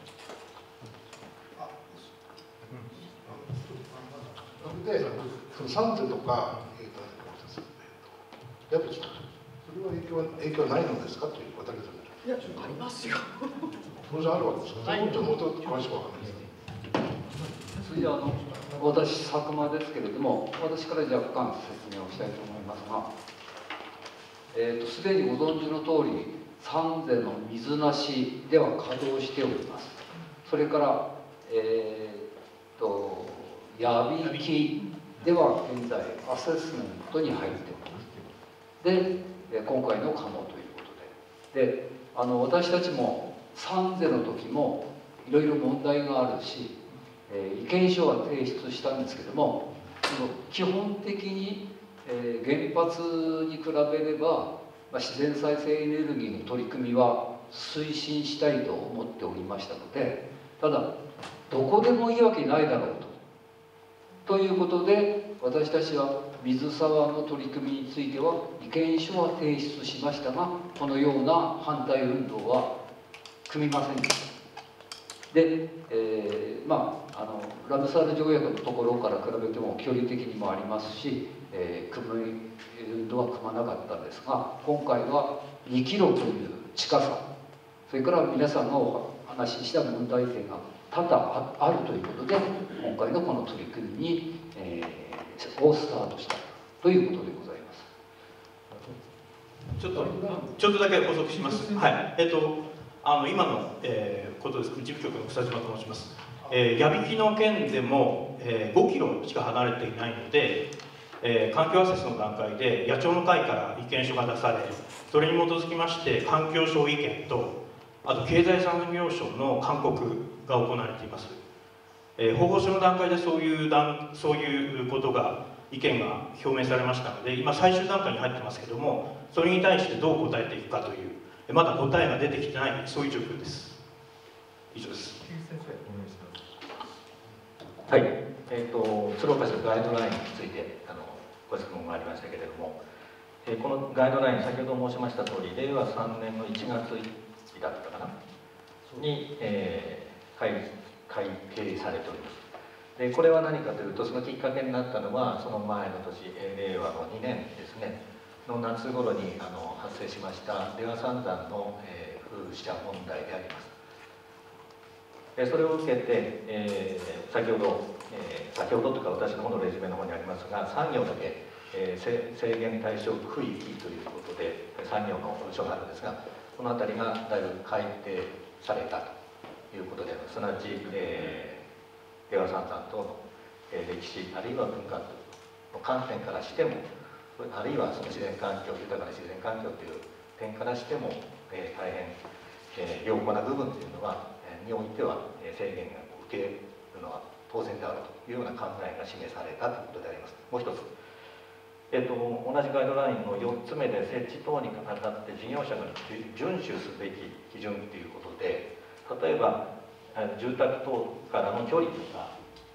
で、その三世とか、えーと矢吹さん、それは影響は影響ないのですかということだけで。 いや、ありますよ。 当然あるわけですか。もうちょっともうちょっと詳しくわかんないです。 それであの私佐久間ですけれども、私から若干説明をしたいと思いますが、えーとすでにご存知の通り三世の水なしでは稼働しております。それからえーと矢引では現在アセスメントに入っております。で今回の鴨ということで、であの私たちも三世の時もいろいろ問題があるし、えー、意見書は提出したんですけども、その基本的に、えー、原発に比べれば、まあ、自然再生エネルギーの取り組みは推進したいと思っておりましたので、ただどこでもいいわけないだろうと。ということで私たちは水沢の取り組みについては意見書は提出しましたが、このような反対運動は組みませんでした。で、えー、まああのラムサール条約のところから比べても距離的にもありますし、えー、組む運動は組まなかったんですが、今回はにキロという近さ、それから皆さんがお話しした問題点が多々あるということで、今回のこの取り組みに、えー、をスタートしたということでございます。 ちょっとちょっとだけ補足します。はい。えっとあの今の、えー、ことです。事務局の草島と申します。えー、矢引の件でも、えー、ごキロしか離れていないので、えー、環境アセスの段階で野鳥の会から意見書が出され、それに基づきまして環境省意見と、あと経済産業省の勧告が行われています。えー、報告書の段階でそういう段そういうことが意見が表明されましたので、今最終段階に入ってますけども、それに対してどう答えていくかという、まだ答えが出てきてない、そういう状況です。以上です。 はい、えーと、鶴岡市のガイドラインについてあのご質問がありましたけれども、えー、このガイドライン、先ほど申しました通り、れいわさんねんのいちがつだったかなに、えー、改改定されております。でこれは何かというと、そのきっかけになったのはその前の年、れいわのにねんですねの夏頃にあの発生しました出羽三山の、えー、風車問題であります。えそれを受けて、えー、先ほど、えー、先ほどというか私の方のレジュメの方にありますが、さん行だけ、えー、制限対象区域ということでさん行の書があるんですが、この辺りがだいぶ改定されたということで、すなわち、えー、出羽三山等の、えー、歴史あるいは文化の観点からしても、あるいはその自然環境、豊かな自然環境という点からしても、えー、大変、えー、良好な部分というのは、えー、においては、えー、制限が受けるのは当然であるというような考えが示されたということであります。もう一つ、えー、と同じガイドラインのよっつめで設置等にあたって事業者が遵守すべき基準ということで、例えば住宅等からの距離とか、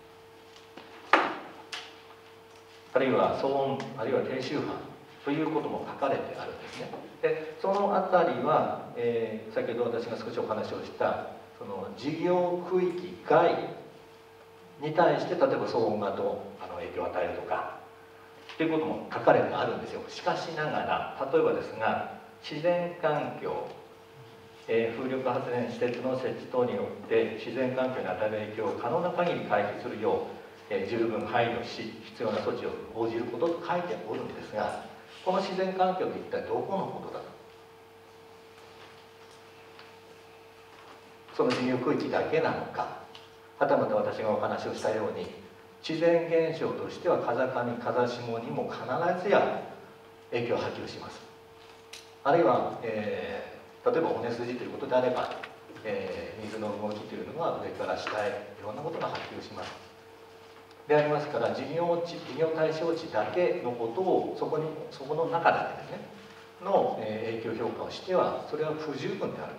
あるいは騒音、あるいは低周波ということも書かれてあるんですね。でそのあたりは、えー、先ほど私が少しお話をしたその事業区域外に対して、例えば騒音がどうあの影響を与えるとかということも書かれてあるんですよ。しかしながら、例えばですが、自然環境、えー、風力発電施設の設置等によって自然環境に与える影響を可能な限り回避するよう、えー、十分配慮し、必要な措置を講じることと書いておるんですが、 この自然環境って一体どこのことだと、その自由区域だけなのか、はたまた私がお話をしたように自然現象としては風上風下にも必ずや影響を波及します。あるいは、えー、例えば尾根筋ということであれば、えー、水の動きというのが上から下へいろんなことが波及しますでありますから、事業地事業対象地だけのことをそこにそこの中だけですねの、えー、影響評価をしてはそれは不十分であるということです。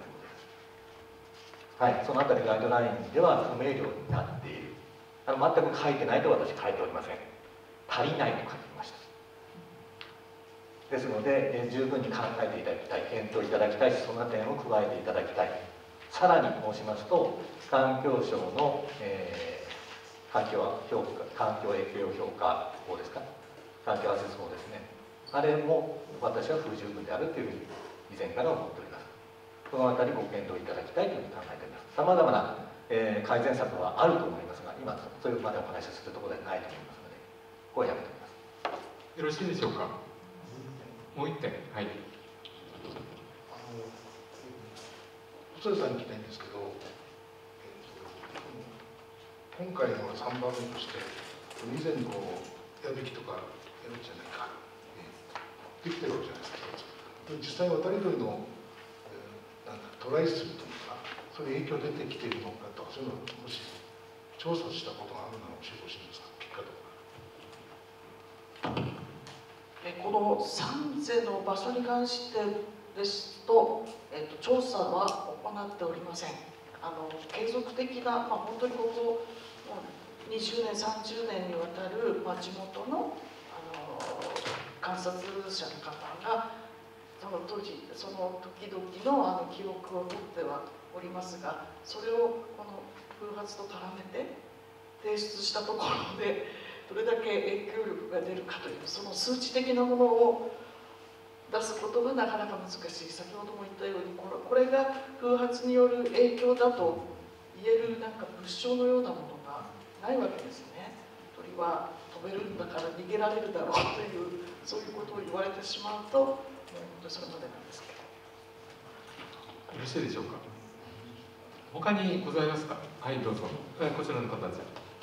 はい、そのあたりガイドラインでは不明瞭になっている。あの全く書いてないと私書いておりません。足りないと書きました。ですので、えー、十分に考えていただきたい、検討いただきたいし、その点を加えていただきたい。さらに申しますと、環境省の、えー、環境評価環境影響評価法ですか、環境アセス法ですね、あれも私は不十分であるというふうに以前から思っております。このあたりご検討いただきたいというふうに考えております。さまざまな、えー、改善策はあると思いますが、今そういうまでお話しするところではないと思いますので、ここはやめております。 よろしいでしょうか。もう一点、はい。 あの細田さんに聞きたいんですけど、今回のさんばんめとして、以前のやるべきとかやるんじゃないか、できてるわけじゃないですか。実際渡り鳥のなんだトライ数とか、そういう影響出てきているのかとか、そういうのをもし調査したことがあるなら教えてほしいんですか、結果とか。 この三世の場所に関してですと、えっと、調査は行っておりません。あの継続的な、まあ、本当にここにじゅうねんさんじゅうねんにわたる、まあ、地元の、あの観察者の方がその当時その時々の、あの記憶を取ってはおりますが、それをこの風発と絡めて提出したところでどれだけ影響力が出るかというその数値的なものを出すことがなかなか難しい。先ほども言ったようにこれ、これが風発による影響だと言えるなんか物証のようなものがないわけですね。鳥は飛べるんだから逃げられるだろうというそういうことを言われてしまうと、もう本当にそれまでなんですけど。 よろしいでしょうか。他にございますか。はい、どうぞ。こちらの方じゃ。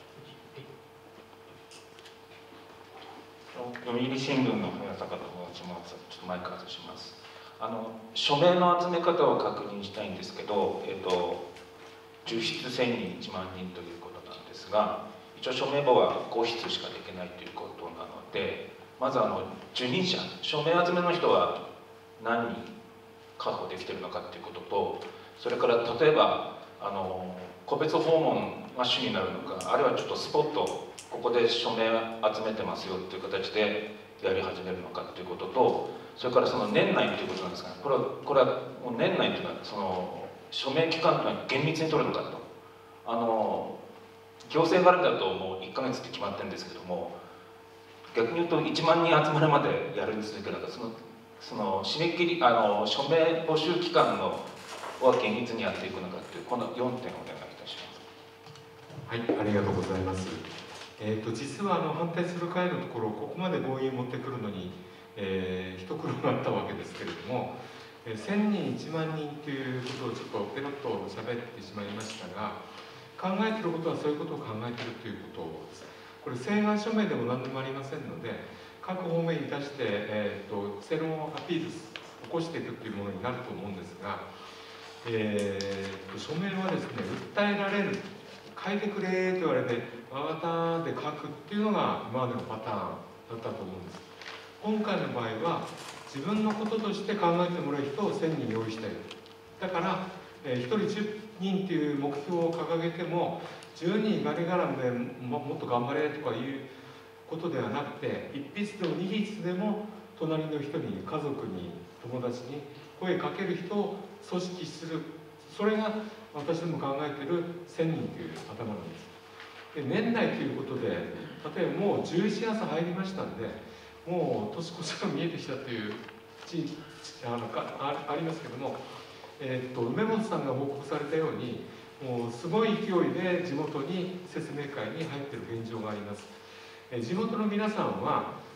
読売新聞の早坂と申します。ちょっとマイク外します。あの署名の集め方を確認したいんですけど、えっとじゅう筆せんにんいちまんにんということなんですが、一応署名簿はご筆しかできないということなので、まずあの受任者、署名集めの人は何人確保できているのかということと、それから例えばあの個別訪問が主になるのか、あるいはちょっとスポットここで署名集めてますよっていう形でやり始めるのかということと、それからその年内ということなんですが、これはこれはもう年内というのはその署名期間というのは厳密に取るのかと、あの行政絡みだともういっかげつって決まってるんですけども、逆に言うといちまんにん集まるまでやり続けるのか、そのその締め切りあの署名募集期間のは厳密にやっていくのかというこのよんてんをお願いいたします。 はい、ありがとうございます。えー、と実はあの反対する会のところ、ここまで合意を持ってくるのに、えー、一苦労があったわけですけれども、えー、せんにんいちまんにんということをちょっとペロッと喋ってしまいましたが、考えていることはそういうことを考えているということです。これ請願署名でも何でもありませんので、各方面に対して、えー、と世論アピール起こしていくというものになると思うんですが、えー、と署名はですね、訴えられる、書いてくれと言われてあなたで書くっていうのが今までのパターンだったと思うんです。今回の場合は自分のこととして考えてもらう人をせんにん用意したい。だから、えー、ひとりじゅうにんという目標を掲げてもじゅうにんガリガラムで も, もっと頑張れとかいうことではなくて、いち筆でもに筆でも隣の人に、家族に、友達に声かける人を組織する、それが私ども考えているせんにんという頭なんです。で年内ということで、例えばもうじゅういちがつ入りましたんで、もう年越しが見えてきたという地あのか あ, ありますけども、えー、っと梅本さんが報告されたように、もうすごい勢いで地元に説明会に入っている現状があります。えー、地元の皆さんは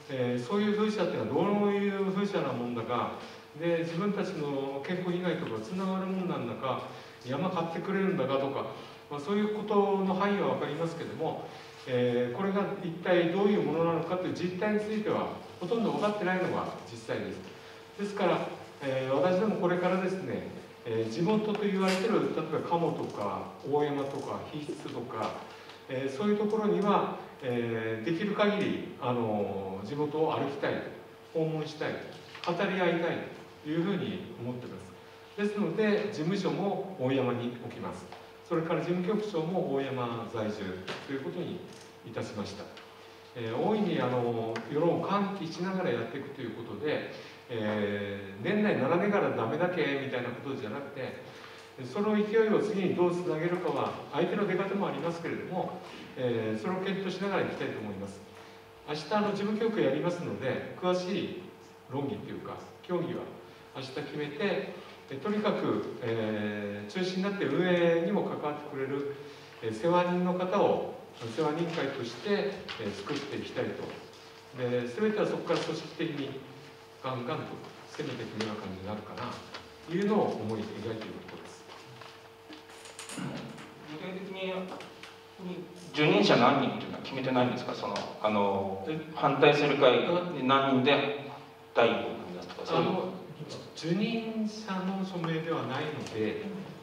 えー、そういう風車っていうのはどういう風車なもんだかで、自分たちの健康被害とかつながるもんなんだか、山買ってくれるんだかとか、まあ、そういうことの範囲は分かりますけども、えー、これが一体どういうものなのかという実態についてはほとんど分かってないのが実際です。ですから、えー、私どもこれからですね、えー、地元と言われている、例えば鴨とか大山とか比室とか、えー、そういうところには、えー、できる限り、あのー、地元を歩きたい、訪問したい、語り合いたいというふうに思っています。ですので事務所も大山に置きます。それから事務局長も大山在住ということにいたしました。えー、大いにあの世論を喚起しながらやっていくということで、えー、年内ならねからダメだけみたいなことじゃなくて、その勢いを次にどうつなげるかは相手の出方もありますけれども、えー、それを検討しながらいきたいと思います。明日あの事務局やりますので、詳しい論議というか協議は明日決めて、とにかく、えー、中心になって運営にも関わってくれる、えー、世話人の方を世話人会として、えー、作っていきたいと。で、全てはそこから組織的にガンガンと攻めていくような感じになるかなというのを思い描いているところです。 具体的に受任者何人というのは決めてないんですか？そのあの反対する会何人で第一歩になったとか、そういう。 受任者の署名ではないので、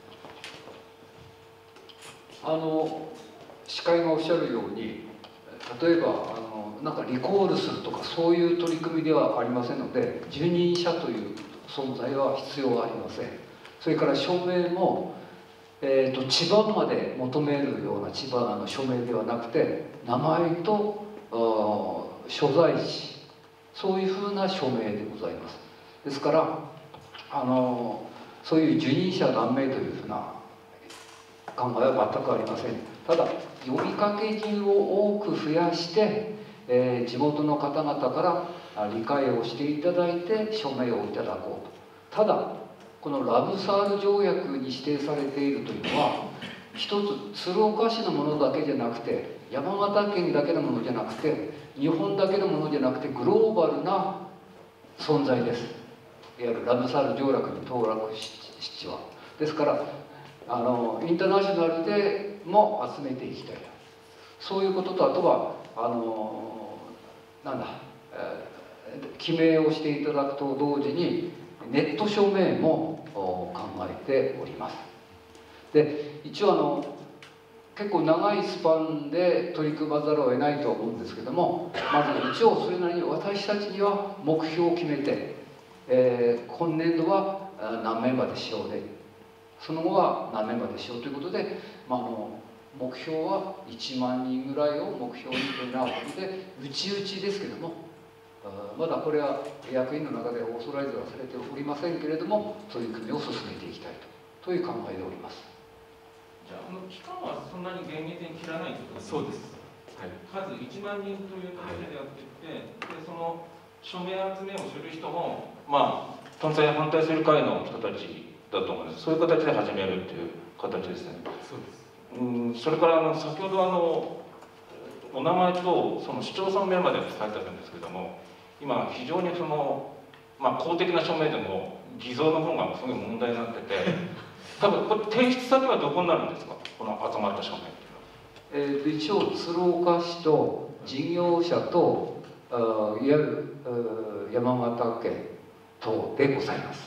あの司会がおっしゃるように、例えばあのなんかリコールするとかそういう取り組みではありませんので、受任者という存在は必要はありません。それから署名も、えーと、地番まで求めるような地番の署名ではなくて、名前と所在地、そういうふうな署名でございます。ですからあのそういう受任者何名というふうな考えは全くありません。ただ呼びかけ人を多く増やして、えー、地元の方々から理解をしていただいて署名をいただこうと。ただこのラムサール条約に指定されているというのは、一つ鶴岡市のものだけじゃなくて、山形県だけのものじゃなくて、日本だけのものじゃなくて、グローバルな存在です。いわゆるラムサール条約に登録し地は。ですからあのインターナショナルでも集めていきたい、そういうことと、あとはあのなんだ、えー、記名をしていただくと同時にネット署名も考えております。で一応あの結構長いスパンで取り組まざるを得ないと思うんですけども、まず一応それなりに私たちには目標を決めて、えー、今年度は何名までしようで、その後は何名までしようということで、まあ、あの目標はいちまんにんぐらいを目標にというようなことで、うちうちですけども、まだこれは役員の中でオーソライズはされておりませんけれども、そういう組みを進めていきたいと、という考えでおります。 じゃあ、あの期間はそんなに厳密に切らないということですか？ そうです。はい、 数いちまんにんという形でやっていって、はい、でその署名集めをする人も、まあ、反対反対する会の人たちだと思います。そういう形で始めるっていう形ですね。 そうです。 うん、それからあの先ほどあのお名前とその市町村名まで書いてあるんですけども、今非常にその、まあ、公的な署名でも偽造の方がすごい問題になってて、多分これ提出先はどこになるんですか、この集まった署名っていうのは。 えー、と一応鶴岡市と事業者とあいわゆる山形県等でございます。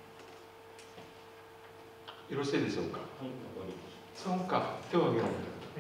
よろしいでしょうか。はい、そうか、手を挙げられた。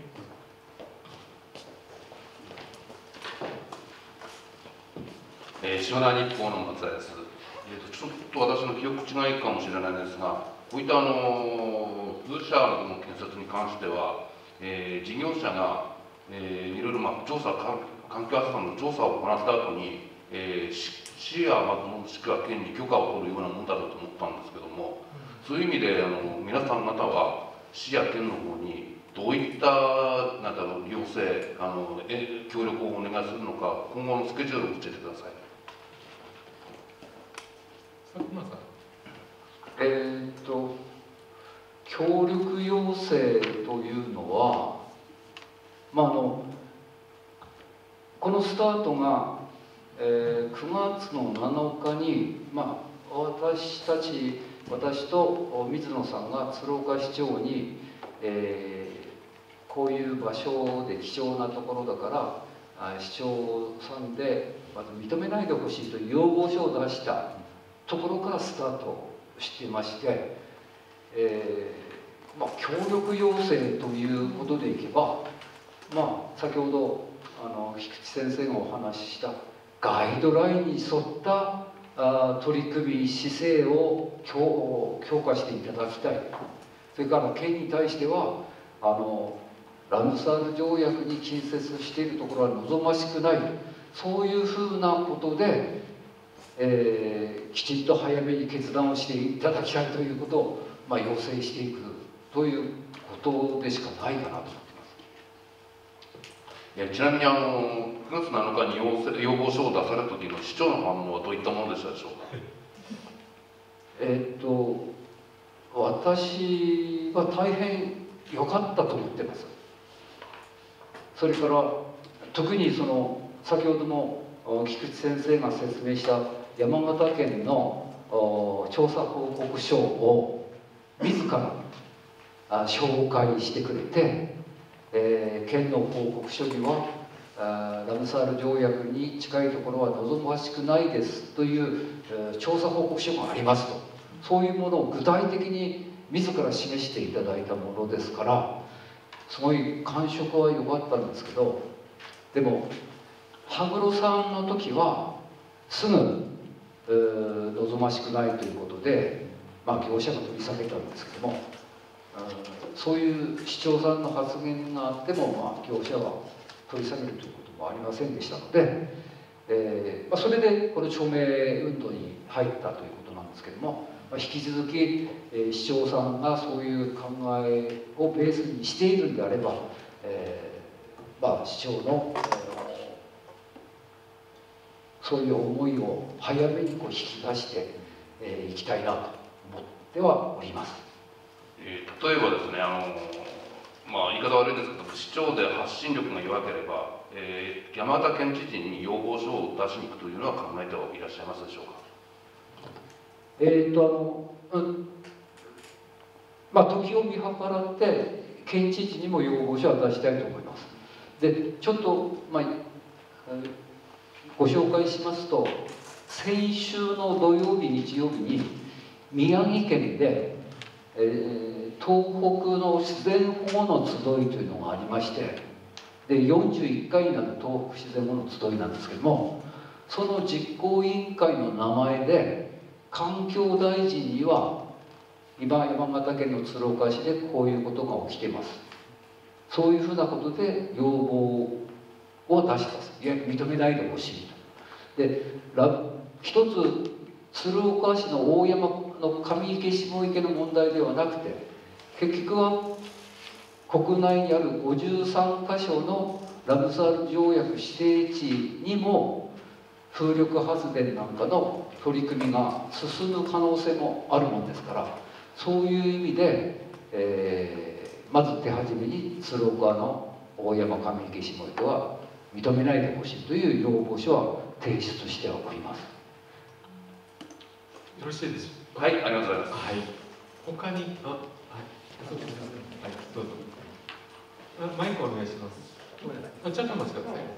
えー、塩田日報の松田です。えーと、ちょっと私の記憶違いかもしれないですが、こういったあの風車の建設に関しては、えー、事業者が、えー、いろいろ、まあ、調査環境発の調査を行った後に、えー、市や、まあ、もしくは県に許可を取るようなものだろうと思ったんですけども、そういう意味であの皆さん方は市や県の方にどういったなんだろう要請あのえ協力をお願いするのか、今後のスケジュールを教えてください。 佐久間さん。 えー、っと協力要請というのは、まあ、あのこのスタートがえー、くがつのなのかに、まあ、私たち私と水野さんが鶴岡市長に、えー、こういう場所で貴重なところだから市長さんでまず認めないでほしいという要望書を出したところからスタートしてまして、えーまあ、協力要請ということでいけば、まあ、先ほどあの菊池先生がお話ししたガイドラインに沿ったあ取り組み姿勢を 強, 強化していただきたい。それから県に対してはあのラムサール条約に近接しているところは望ましくない、そういうふうなことで、えー、きちんと早めに決断をしていただきたいということを、まあ、要請していくということでしかないかなと思ってます。 いやちなみにあのくがつなのかに 要, 要望書を出された時の市長の反応はどういったものでしたでしょうか。 えっと私は大変良かったと思ってます。それから特にその先ほども菊池先生が説明した山形県の調査報告書を自ら紹介してくれて、えー、県の報告書にはラムサール条約に近いところは望ましくないですという、えー、調査報告書がありますと、そういうものを具体的に自ら示していただいたものですから、すごい感触は良かったんですけど、でも羽黒さんの時はすぐ、えー、望ましくないということで、まあ、業者が取り下げたんですけども、そういう市長さんの発言があっても、まあ、業者は取り下げるということもありませんでしたので、えーまあ、それでこの署名運動に入ったということなんですけども、まあ、引き続き、えー、市長さんがそういう考えをベースにしているんであれば、えーまあ、市長の、えー、そういう思いを早めにこう引き出してい、えー、きたいなと思ってはおります。 えー、例えばですね、あのまあ、言い方悪いですけど、市長で発信力が弱ければ、えー、山形県知事に要望書を出しに行くというのは考えてはいらっしゃいますでしょうか。 えーとあの、うん、まあ時を見計らって県知事にも要望書は出したいと思います。でちょっと、まあ、ご紹介しますと、先週の土曜日日曜日に宮城県で、えー東北の自然保護の集いというのがありまして、でよんじゅういっかいになる東北自然保護の集いなんですけども、その実行委員会の名前で環境大臣には今山形県の鶴岡市でこういうことが起きています、そういうふうなことで要望を出します。いや認めないでほしいと。で一つ鶴岡市の大山の上池下池の問題ではなくて、結局は国内にあるごじゅうさんかしょのラムサール条約指定地にも風力発電なんかの取り組みが進む可能性もあるもんですから、そういう意味で、えー、まず手始めに鶴岡の大山上池下池は認めないでほしいという要望書は提出しております。 よろしいでしょうか。 はい、ありがとうございます。 はい。他に、あ、はい、そうですね。はい、どうぞ。あ、マイクお願いします。あ、ちょっとお待ちください。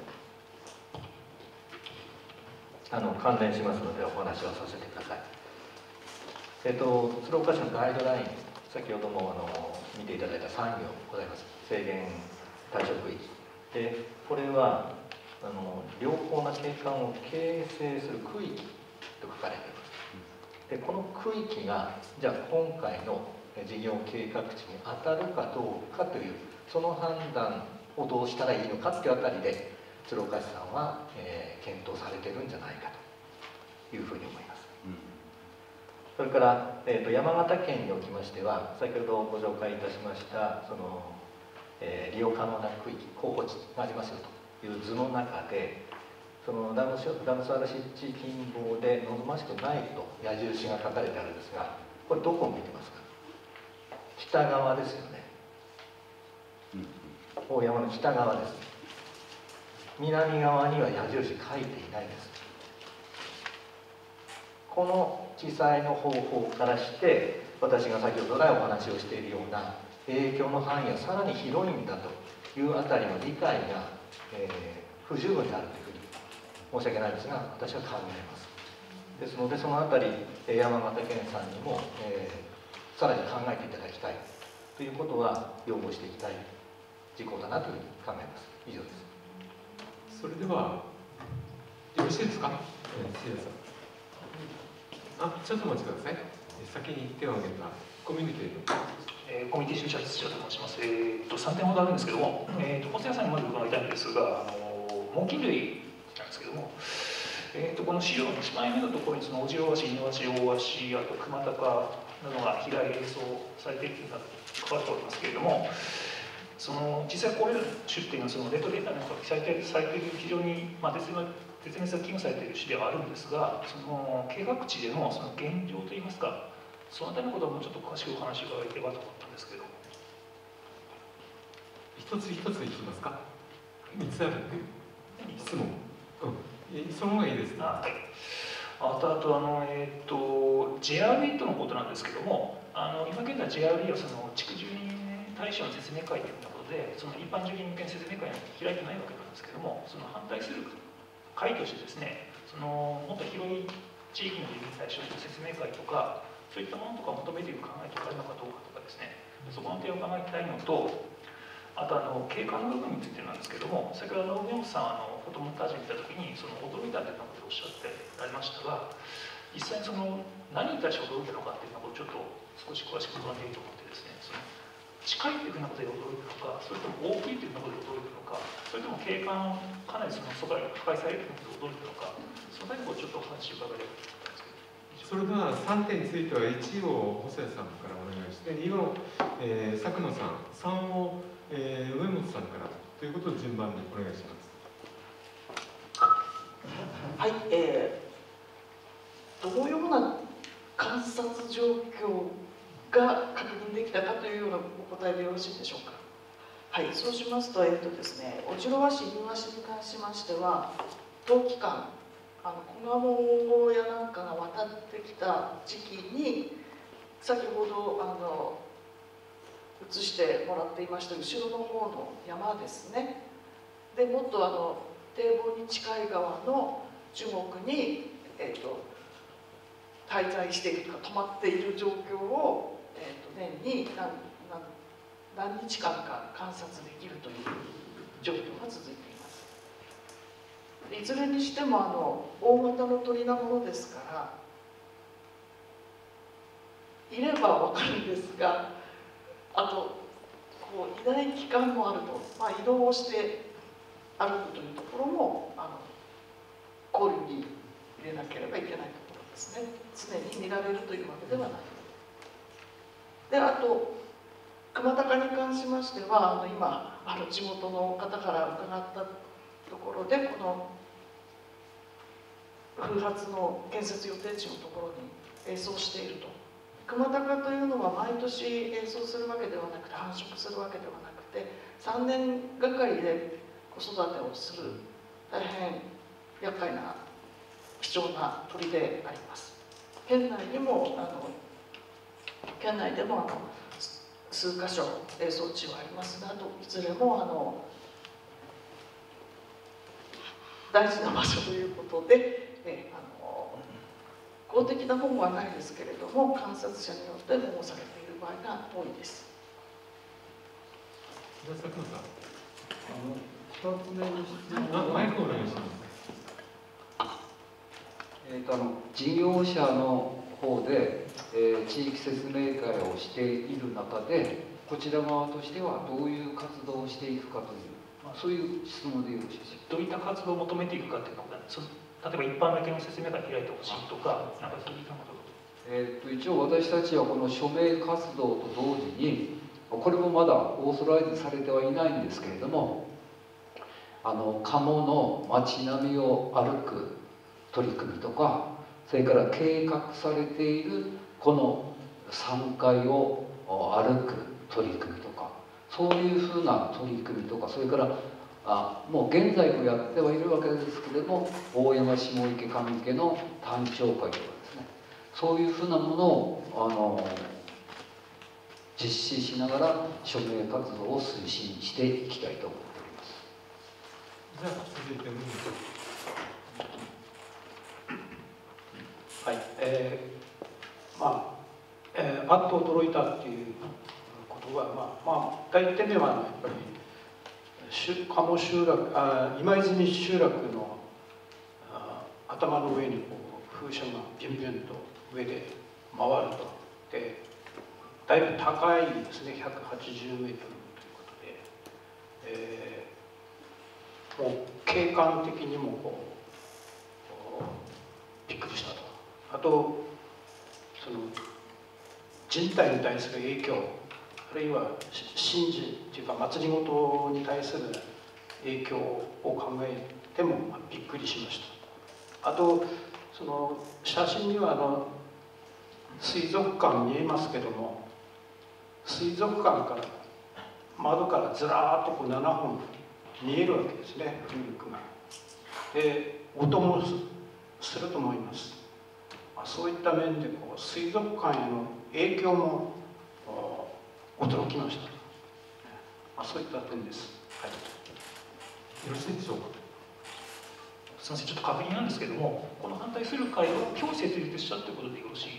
あの関連しますのでお話をさせてください。えっと鶴岡市のガイドライン、先ほどもあの見ていただいたさん行ございます。制限対象区域で、これはあの良好な景観を形成する区域と書かれています。でこの区域がじゃあ今回の事業計画地に当たるかどうかという、その判断をどうしたらいいのかっていうあたりで鶴岡市さんは、えー、検討されてるんじゃないかというふうに思います。うん、それから、えーと、山形県におきましては先ほどご紹介いたしましたその、えー、利用可能な区域候補地がありますよという図の中で、そのダムダムサール湿地近傍で望ましくないと矢印が書かれてあるんですが、これどこを見てますか。北側ですよね。大山の北側です。 南側には矢印書いていないんです。この記載の方法からして私が先ほど来お話をしているような影響の範囲はさらに広いんだというあたりの理解が、えー、不十分であるというふうに申し訳ないですが私は考えます。ですのでそのあたり山形県さんにも、えー、さらに考えていただきたいということは要望していきたい事項だなというふうに考えます。以上です。 それではよろしいですか、えー、シエさん。あ、ちょっとお待ちください。先に手を挙げたコミュニティの、 えー、コミュニティ主者土屋と申します。えー、とさんてんほどあるんですけども、えー、と細谷さんにまず伺いたいんですが、あの猛禽類なんですけども、えー、とこの資料のいちまいめのところにそのオジロワシ、イヌワシ、オオワシ、あとクマタカなどが飛来演奏されているというのが書かれておりますけれども、その実際これらの種っていうのはそのレッドデータに記載されている非常に、まあ、絶滅絶滅が危惧されている種ではあるんですが、その計画地でのその現状といいますか、そのあたりのことはもうちょっと詳しくお話を伺いたいかと思ったんですけど。 一つ一ついきますか。みっつあるっていう質問。うん、その方がいいですね。 あ、はい。あとあとあのえっ、ー、と ジェイアールイー とのことなんですけども、あの今現在 ジェイアールイー はその地区住民対象の説明会ということで、その一般住民向けの説明会を開いてないわけなんですけども、その反対する会としてですね、そのもっと広い地域の住民対象の説明会とか、そういったものとか求めている考えとかあるのかどうかとかですね、そこの点を考えたいのと、あとあの景観の部分についてなんですけども、先ほど宮本さんあのフォトモンタージュ見たときにその驚いたというようなことをおっしゃってありましたが、実際にその何に対して驚いたのかっていうのをちょっと少し詳しく伺っていいと思ってですね、その近いというふうなことで驚いたのか、それとも大きいというふうなことで驚いたのか、それとも景観かなりその疎外が破壊されるということで驚いたのか、その辺にちょっとお話を伺えればと思ったんですけど。 それではさんてんについてはいちを細谷さんからお願いして、にを、えー、佐久間さん、さんを、えー、上本さんからということを順番にお願いします。 はい、えー、どのような観察状況が確認できたかというようなお答えでよろしいでしょうか。はい、そうしますと、えっとですね、オジロワシ、イヌワシに関しましては、冬期間、あの子ガモやなんかが渡ってきた時期に、先ほどあの映してもらっていました後ろの方の山ですね。でもっとあの堤防に近い側の樹木に、えっと、滞在しているか止まっている状況を、えっと、年に何何何日間か観察できるという状況が続いています。いずれにしてもあの大型の鳥なものですからいればわかるんですが、あとこういない期間もあると、まあ、移動をして歩くというところもあの考慮に入れなければいけないところですね。常に見られるというわけではない。で、あと熊高に関しましては、あの今あの地元の方から伺ったところで、この風発の建設予定地のところに演奏していると。熊高というのは毎年演奏するわけではなくて繁殖するわけではなくて、さんねんがかりで子育てをする大変厄介な貴重な鳥であります。県内にもあの県内でもあの数箇所演奏地はありますが、いずれもあの大事な場所ということで、えあの公的な保護はないですけれども、観察者によって保護されている場合が多いです。 佐久間さん、 あのふたつめに質問はマイクをお願いします。 えーとあの事業者の方で、えー、地域説明会をしている中で、こちら側としてはどういう活動をしていくかという、まあ、そういう質問でよろしいですか。 どういった活動を求めていくかというのが、その例えば一般向けの説明会を開いてほしいとか、なんかそういったこと。 えー、と一応私たちはこの署名活動と同時に、これもまだオーソライズされてはいないんですけれども、あの鴨の街並みを歩く取り組みとか、それから計画されているこの山海を歩く取り組みとか、そういうふうな取り組みとか、それからあもう現在もやってはいるわけですけれども、大山下池上池の単調会とかですね、そういうふうなものをあの実施しながら署名活動を推進していきたいと思っております。 じゃあ続いてムはい、えー、まあ、えー、あっと驚いたっていうことは、まあ、まあ、大体目はやっぱり鴨集落、あ今泉集落のあ頭の上にこう風車がビュンビュンと上で回ると。で、だいぶ高いですね、ひゃくはちじゅうメートルということで、えー、もう景観的にもこうびっくりしたと。あとその人体に対する影響、あるいは神事というか祭りごとに対する影響を考えてもびっくりしました。あとその写真にはあの水族館見えますけども、水族館から窓からずらーっとこうななほん見えるわけですね、風力が。で音もすると思います。そういった面でこう水族館への影響も驚きました。まあ、そういった点です。はい、 よろしいでしょうか。 すみません、ちょっと確認なんですけども、この反対する会は今日設立したということでよろしい？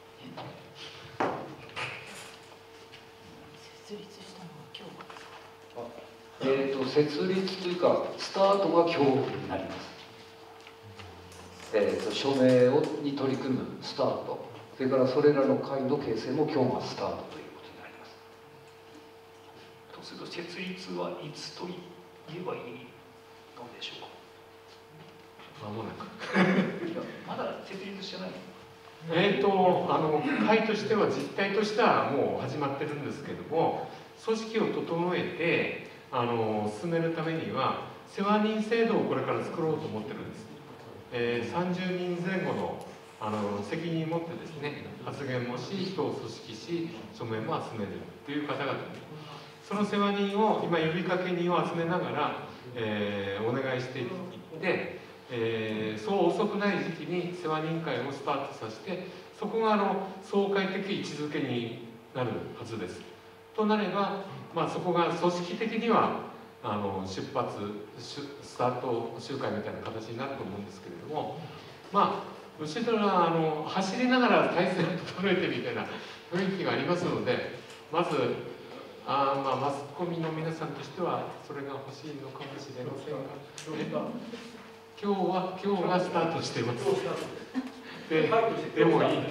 設立したのは今日。えーと設立というかスタートが今日になります。えーと署名をに取り組むスタート、それからそれらの会の形成も今日がスタートということになります。 とすると設立はいつと言えばいいのでしょうか。 まもなくいやまだ設立してない。 えーとあの会としては実態としてはもう始まってるんですけども、組織を整えてあの進めるためには世話人制度をこれから作ろうと思ってるんです。えー、さんじゅうにんぜん後の、あの責任を持ってですね、発言もし、人を組織し、署名も集めるという方々に、その世話人を、今、呼びかけ人を集めながら、えー、お願いしていって、えー、そう遅くない時期に世話人会をスタートさせて、そこがあの総会的位置づけになるはずです。となれば、まあ、そこが組織的には、あの出発スタート集会みたいな形になると思うんですけれども、まあ後ろはあの走りながら体制を整えてみたいな雰囲気がありますので、まずあ、まあ、マスコミの皆さんとしてはそれが欲しいのかもしれませんが、今日は今日がスタートしています。で、でもいいです。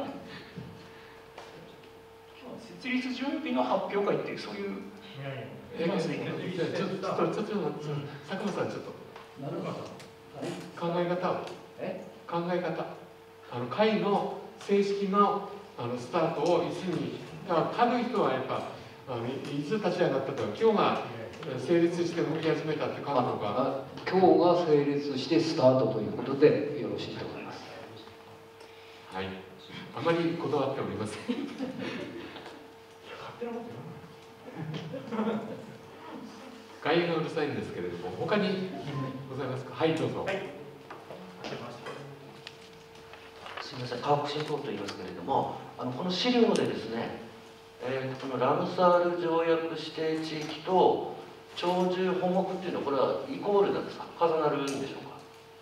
設立準備の発表会っていうそういう。 えー、ちょっとちょっとちょっと佐久間さんちょっと考え方を考え方あの会の正式のあのスタートをいつに、だから軽い人はやっぱあのいつ立ち上がったとか今日が成立して動き始めたって感覚が今日が成立してスタートということでよろしいと思います。 はい、あまりこだわっておりません。外野がうるさいんですけれども、他にございますか。はい、どうぞ。はい、 すみません、川口新党と言いますけれども、あのこの資料でですね、えー、このラムサール条約指定地域と鳥獣保護区っていうのはこれはイコールなんですか、重なるんでしょうか。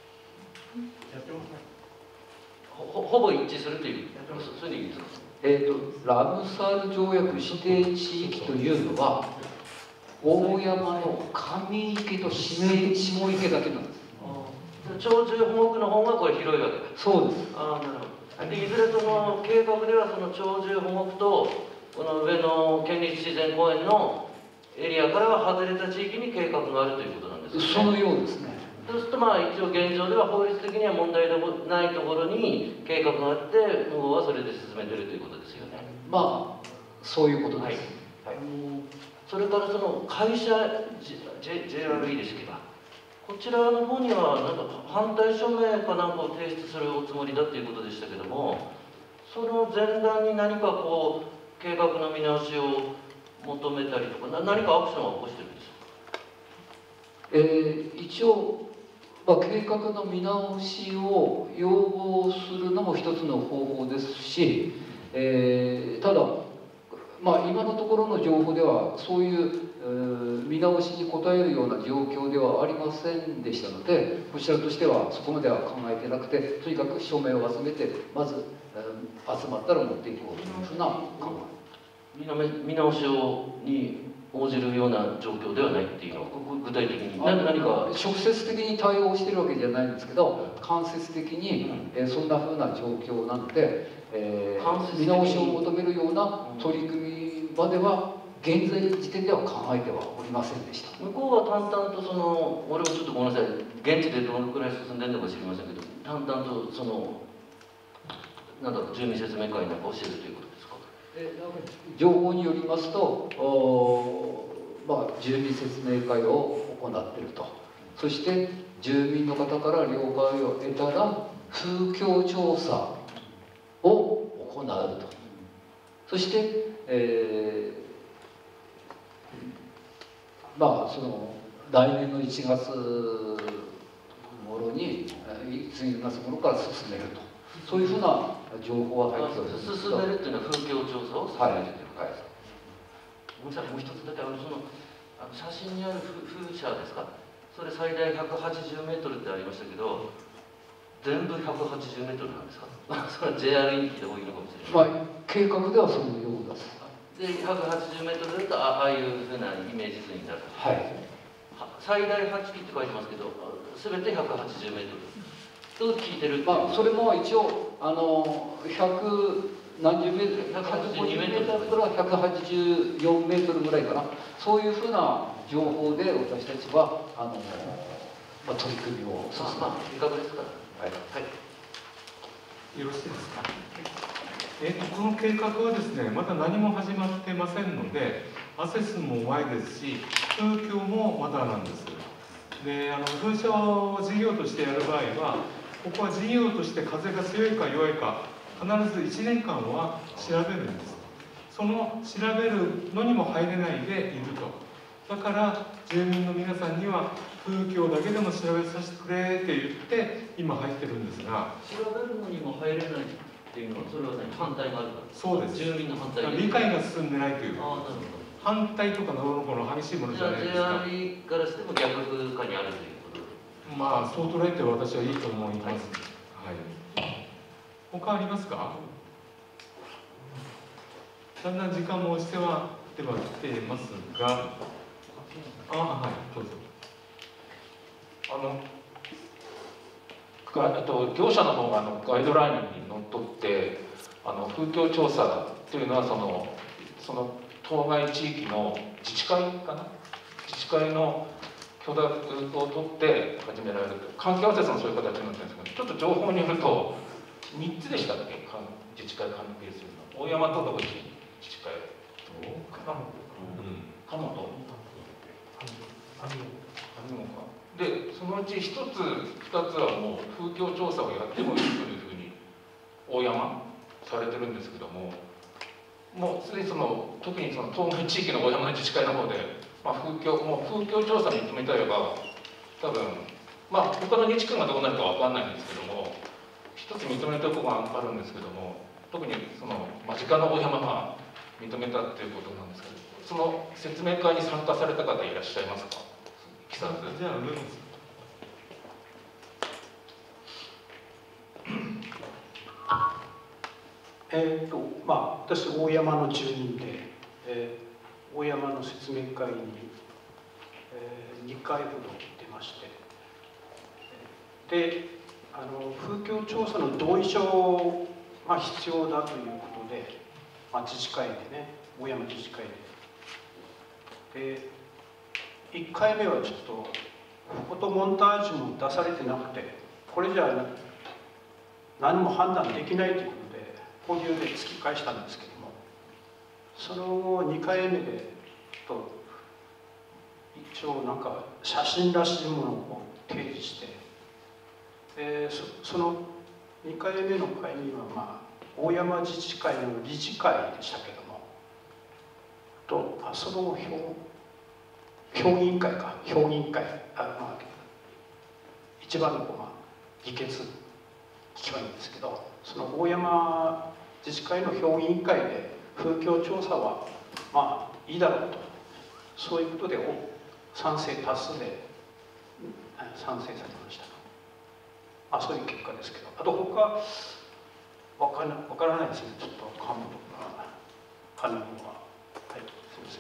ほ, ほぼ一致するという、それでいいですか。 えーと、ラムサール条約指定地域というのは大山の上池と下池だけなんです。 鳥獣保護区の方がこれ広いわけだ。 そうです。 あ、なるほど。でいずれその計画ではその鳥獣保護区とこの上の県立自然公園のエリアからは外れた地域に計画があるということなんですね。 そのようですね。 そうするとまあ一応現状では法律的には問題のないところに計画があって向こうはそれで進めてるということですよね。 まあそういうことです。 はいはい、それからその会社 ジェイアールイー ですけど、こちらの方にはなんか反対署名かなんかを提出するおつもりだということでしたけども、その前段に何かこう計画の見直しを求めたりとか何かアクションを起こしてるんですか。 えー、一応、まあ、計画の見直しを要望するのも一つの方法ですし、えー、ただ、まあ、今のところの情報ではそういう、えー、見直しに応えるような状況ではありませんでしたので、こちらとしてはそこまでは考えてなくて、とにかく署名を集めてまず、えー、集まったら持っていこうというふうな考え。見直しをに応じるような状況ではないっていうのは具体的に何何か直接的に対応してるわけじゃないんですけど、間接的に、えー、そんなふうな状況なので、えー、見直しを求めるような取り組みまでは現在時点では考えてはおりませんでした。 向こうは淡々とその、俺もちょっとごめんなさい、現地でどのくらい進んでるのか知りませんけど、淡々とそのなんだろう、住民説明会なんかをしているということですか。 情報によりますと、お、まあ、住民説明会を行っていると。そして住民の方から了解を得たら風況調査を行うと。そして、えー、まあその来年のいちがつ頃に次の夏頃から進めると。そういうふうな情報は入っております。 進めるっていうのは風況調査を進めるというか、はいはい、ごめんなさい、もう一つだけあのそのあの写真にある風車ですか、それ最大ひゃくはちじゅうメートルってありましたけど、全部ひゃくはちじゅうメートルなんですか。それは ジェイアール に聞いた方がいいのかもしれない。 まあ、計画ではそのようです。 で、ひゃくはちじゅうメートルだとああいうふうなイメージ図になる。 はい。 最大はちキって書いてますけど、すべてひゃくはちじゅうメートル。と聞いてる。 まあ、それも一応あのひゃく何十メートル、ひゃくはちじゅうにメートルからひゃくはちじゅうよんメートルぐらいかな、そういうふうな情報で私たちはあの、まあ、取り組みを進めて、 まあ、計画ですから。 はい、 はい、 よろしいですか。えー、とこの計画はですね、まだ何も始まってませんので、アセスも前ですし、風況もまだなんです。で、あの風車を事業としてやる場合は、ここは事業として風が強いか弱いか、必ずいちねんかんは調べるんです。その調べるのにも入れないでいると。だから住民の皆さんには風況だけでも調べさせてくれって言って今入ってるんですが、 調べるのにも入れないっていうのは、それは何、反対があるから。 そうです。 住民の反対。 理解が進んでないという。 ああ、なるほど。 反対とかのこの激しいものじゃないですか。 ジェイアールイー からしても逆風化にあるということ。 まあそう捉えて私はいいと思います。はい。はい、他ありますか？だんだん時間も押してはでは来ていますが、あ、はい、どうぞ。 あのあと業者の方があのガイドラインにのっとってあの風況調査というのはそのその当該地域の自治会かな、自治会の許諾を取って始められると、環境アセスのそういう形になってるんですけど、ちょっと情報によるとみっつでしたっけ、自治会関係するの。大山とどこ自治会とかも、かもとで、そのうちひとつふたつはもう風況調査をやってもいいというふうに大山されてるんですけども、もうすでにその特にその当該地域の大山の自治会の方で、まあ、風況もう風況調査に認めたいば多分まあ他の日区がどうなるかわかんないんですけども、一つ認めたところがあるんですけども、特にその間近の大山が認めたっていうことなんですけど、その説明会に参加された方いらっしゃいますか？じゃあ上ですえっとまあ私大山の住人で、えー、大山の説明会に、えー、にかいほど出まして、であの風況調査の同意書が必要だということで、まあ、自治会でね、大山自治会ででいっかいめはちょっとフォトモンタージュも出されてなくて、これじゃ何も判断できないということで保留で突き返したんですけども、その後にかいめでちょっと一応なんか写真らしいものを提示して、で そ, そのにかいめの会には、まあ、大山自治会の理事会でしたけどもと、あその表評議員会か評議員会あ、まあ、一番のこう、まあ、議決機関ですけど、その大山自治会の評議員会で風況調査はまあいいだろうと、そういうことで賛成多数で賛成されました。あ、そういう結果ですけど、あと他わからわからないですね。ちょっと関連が関連は、はい、すみません。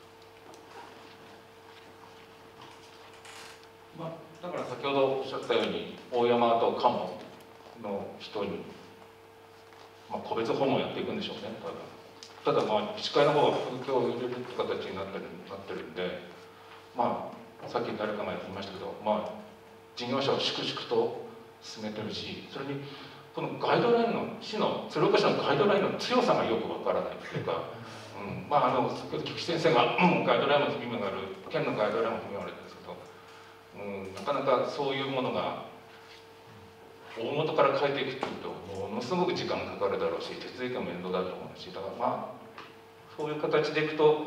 まあ、だから先ほどおっしゃったように大山と鴨の人に、まあ、個別訪問やっていくんでしょうね、多分。ただまあ自治会の方が風況を入れるって形になってるなってるんで、まあさっき誰かが言いましたけど、まあ事業者を粛々と進めてるし、それにこのガイドラインの市の鶴岡市のガイドラインの強さがよくわからないっていうか、うん、まああの先ほど菊池先生がガイドラインも踏みがある、県のガイドラインも踏みがあるんですけど、うん、なかなかそういうものが大元から変えていくっていうとものすごく時間かかるだろうし、手続きが面倒だと思うし、だからまあそういう形でいくと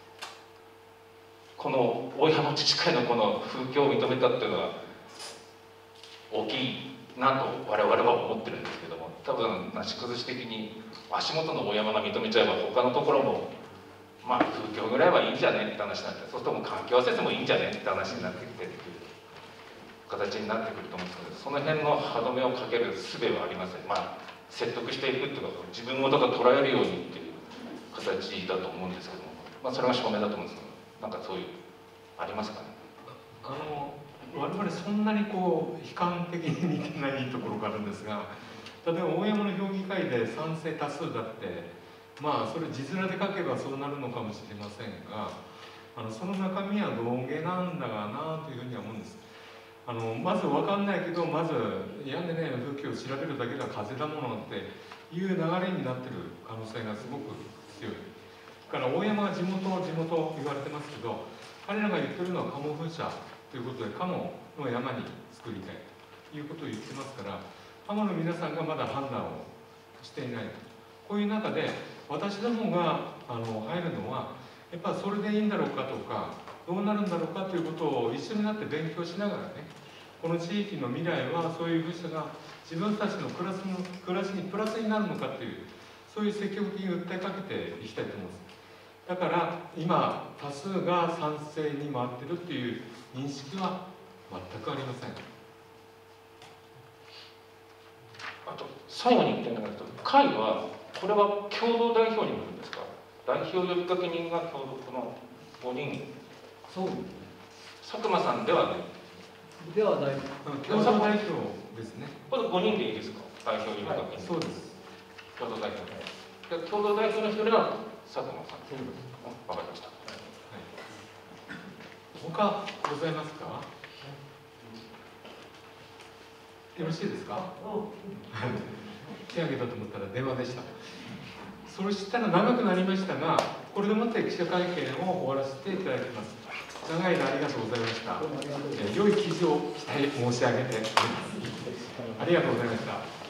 この大山自治会のこの風況を認めたっていうのは大きいなと我々は思ってるんですけども、多分なし崩し的に足元の大山が認めちゃえば他のところもまあ風況ぐらいはいいんじゃねって話になって、そうするともう環境施設もいいんじゃねって話になってきてっていう形になってくると思うんですけど、その辺の歯止めをかける術はありません。まあ説得していくっていうか自分ごとが捉えるようにっていう形だと思うんですけども、まあそれが証明だと思うんですけど、なんかそういうありますかね。 あの我々そんなにこう悲観的に見てないところがあるんですが、例えば大山の評議会で賛成多数だって、まあそれ字面で書けばそうなるのかもしれませんが、あのその中身は道下なんだがなというふうには思うんです。あのまず分かんないけど、まず屋根の風景を調べるだけが風だものっていう流れになってる可能性がすごく強い。だから大山は地元地元言われてますけど、彼らが言ってるのは鴨風車ということで鴨の山に作りたいということを言ってますから、鴨の皆さんがまだ判断をしていない。こういう中で私どもがあの入るのはやっぱそれでいいんだろうかとか、どうなるんだろうかということを一緒になって勉強しながらね、この地域の未来はそういう風車が自分たちの暮らしの暮らしにプラスになるのかという、そういう積極的に訴えかけていきたいと思います。だから今多数が賛成に回ってるっていう認識は全くありません。 あと最後に言ってるんだけど、会はこれは共同代表になるんですか。代表呼びかけ人が共同このごにん。 そう。 佐久間さんではない。 ではない。 共同代表ですね。 これごにんでいいですか。代表呼びかけ人。 そうです。 共同代表。で共同代表の一人は佐久間さん。わかりました。 他ございますか。よろしいですか。手挙げたと思ったら電話でした。それしたら長くなりましたが、これでもって記者会見を終わらせていただきます。長い間ありがとうございました。良い記事を期待申し上げております。ありがとうございました。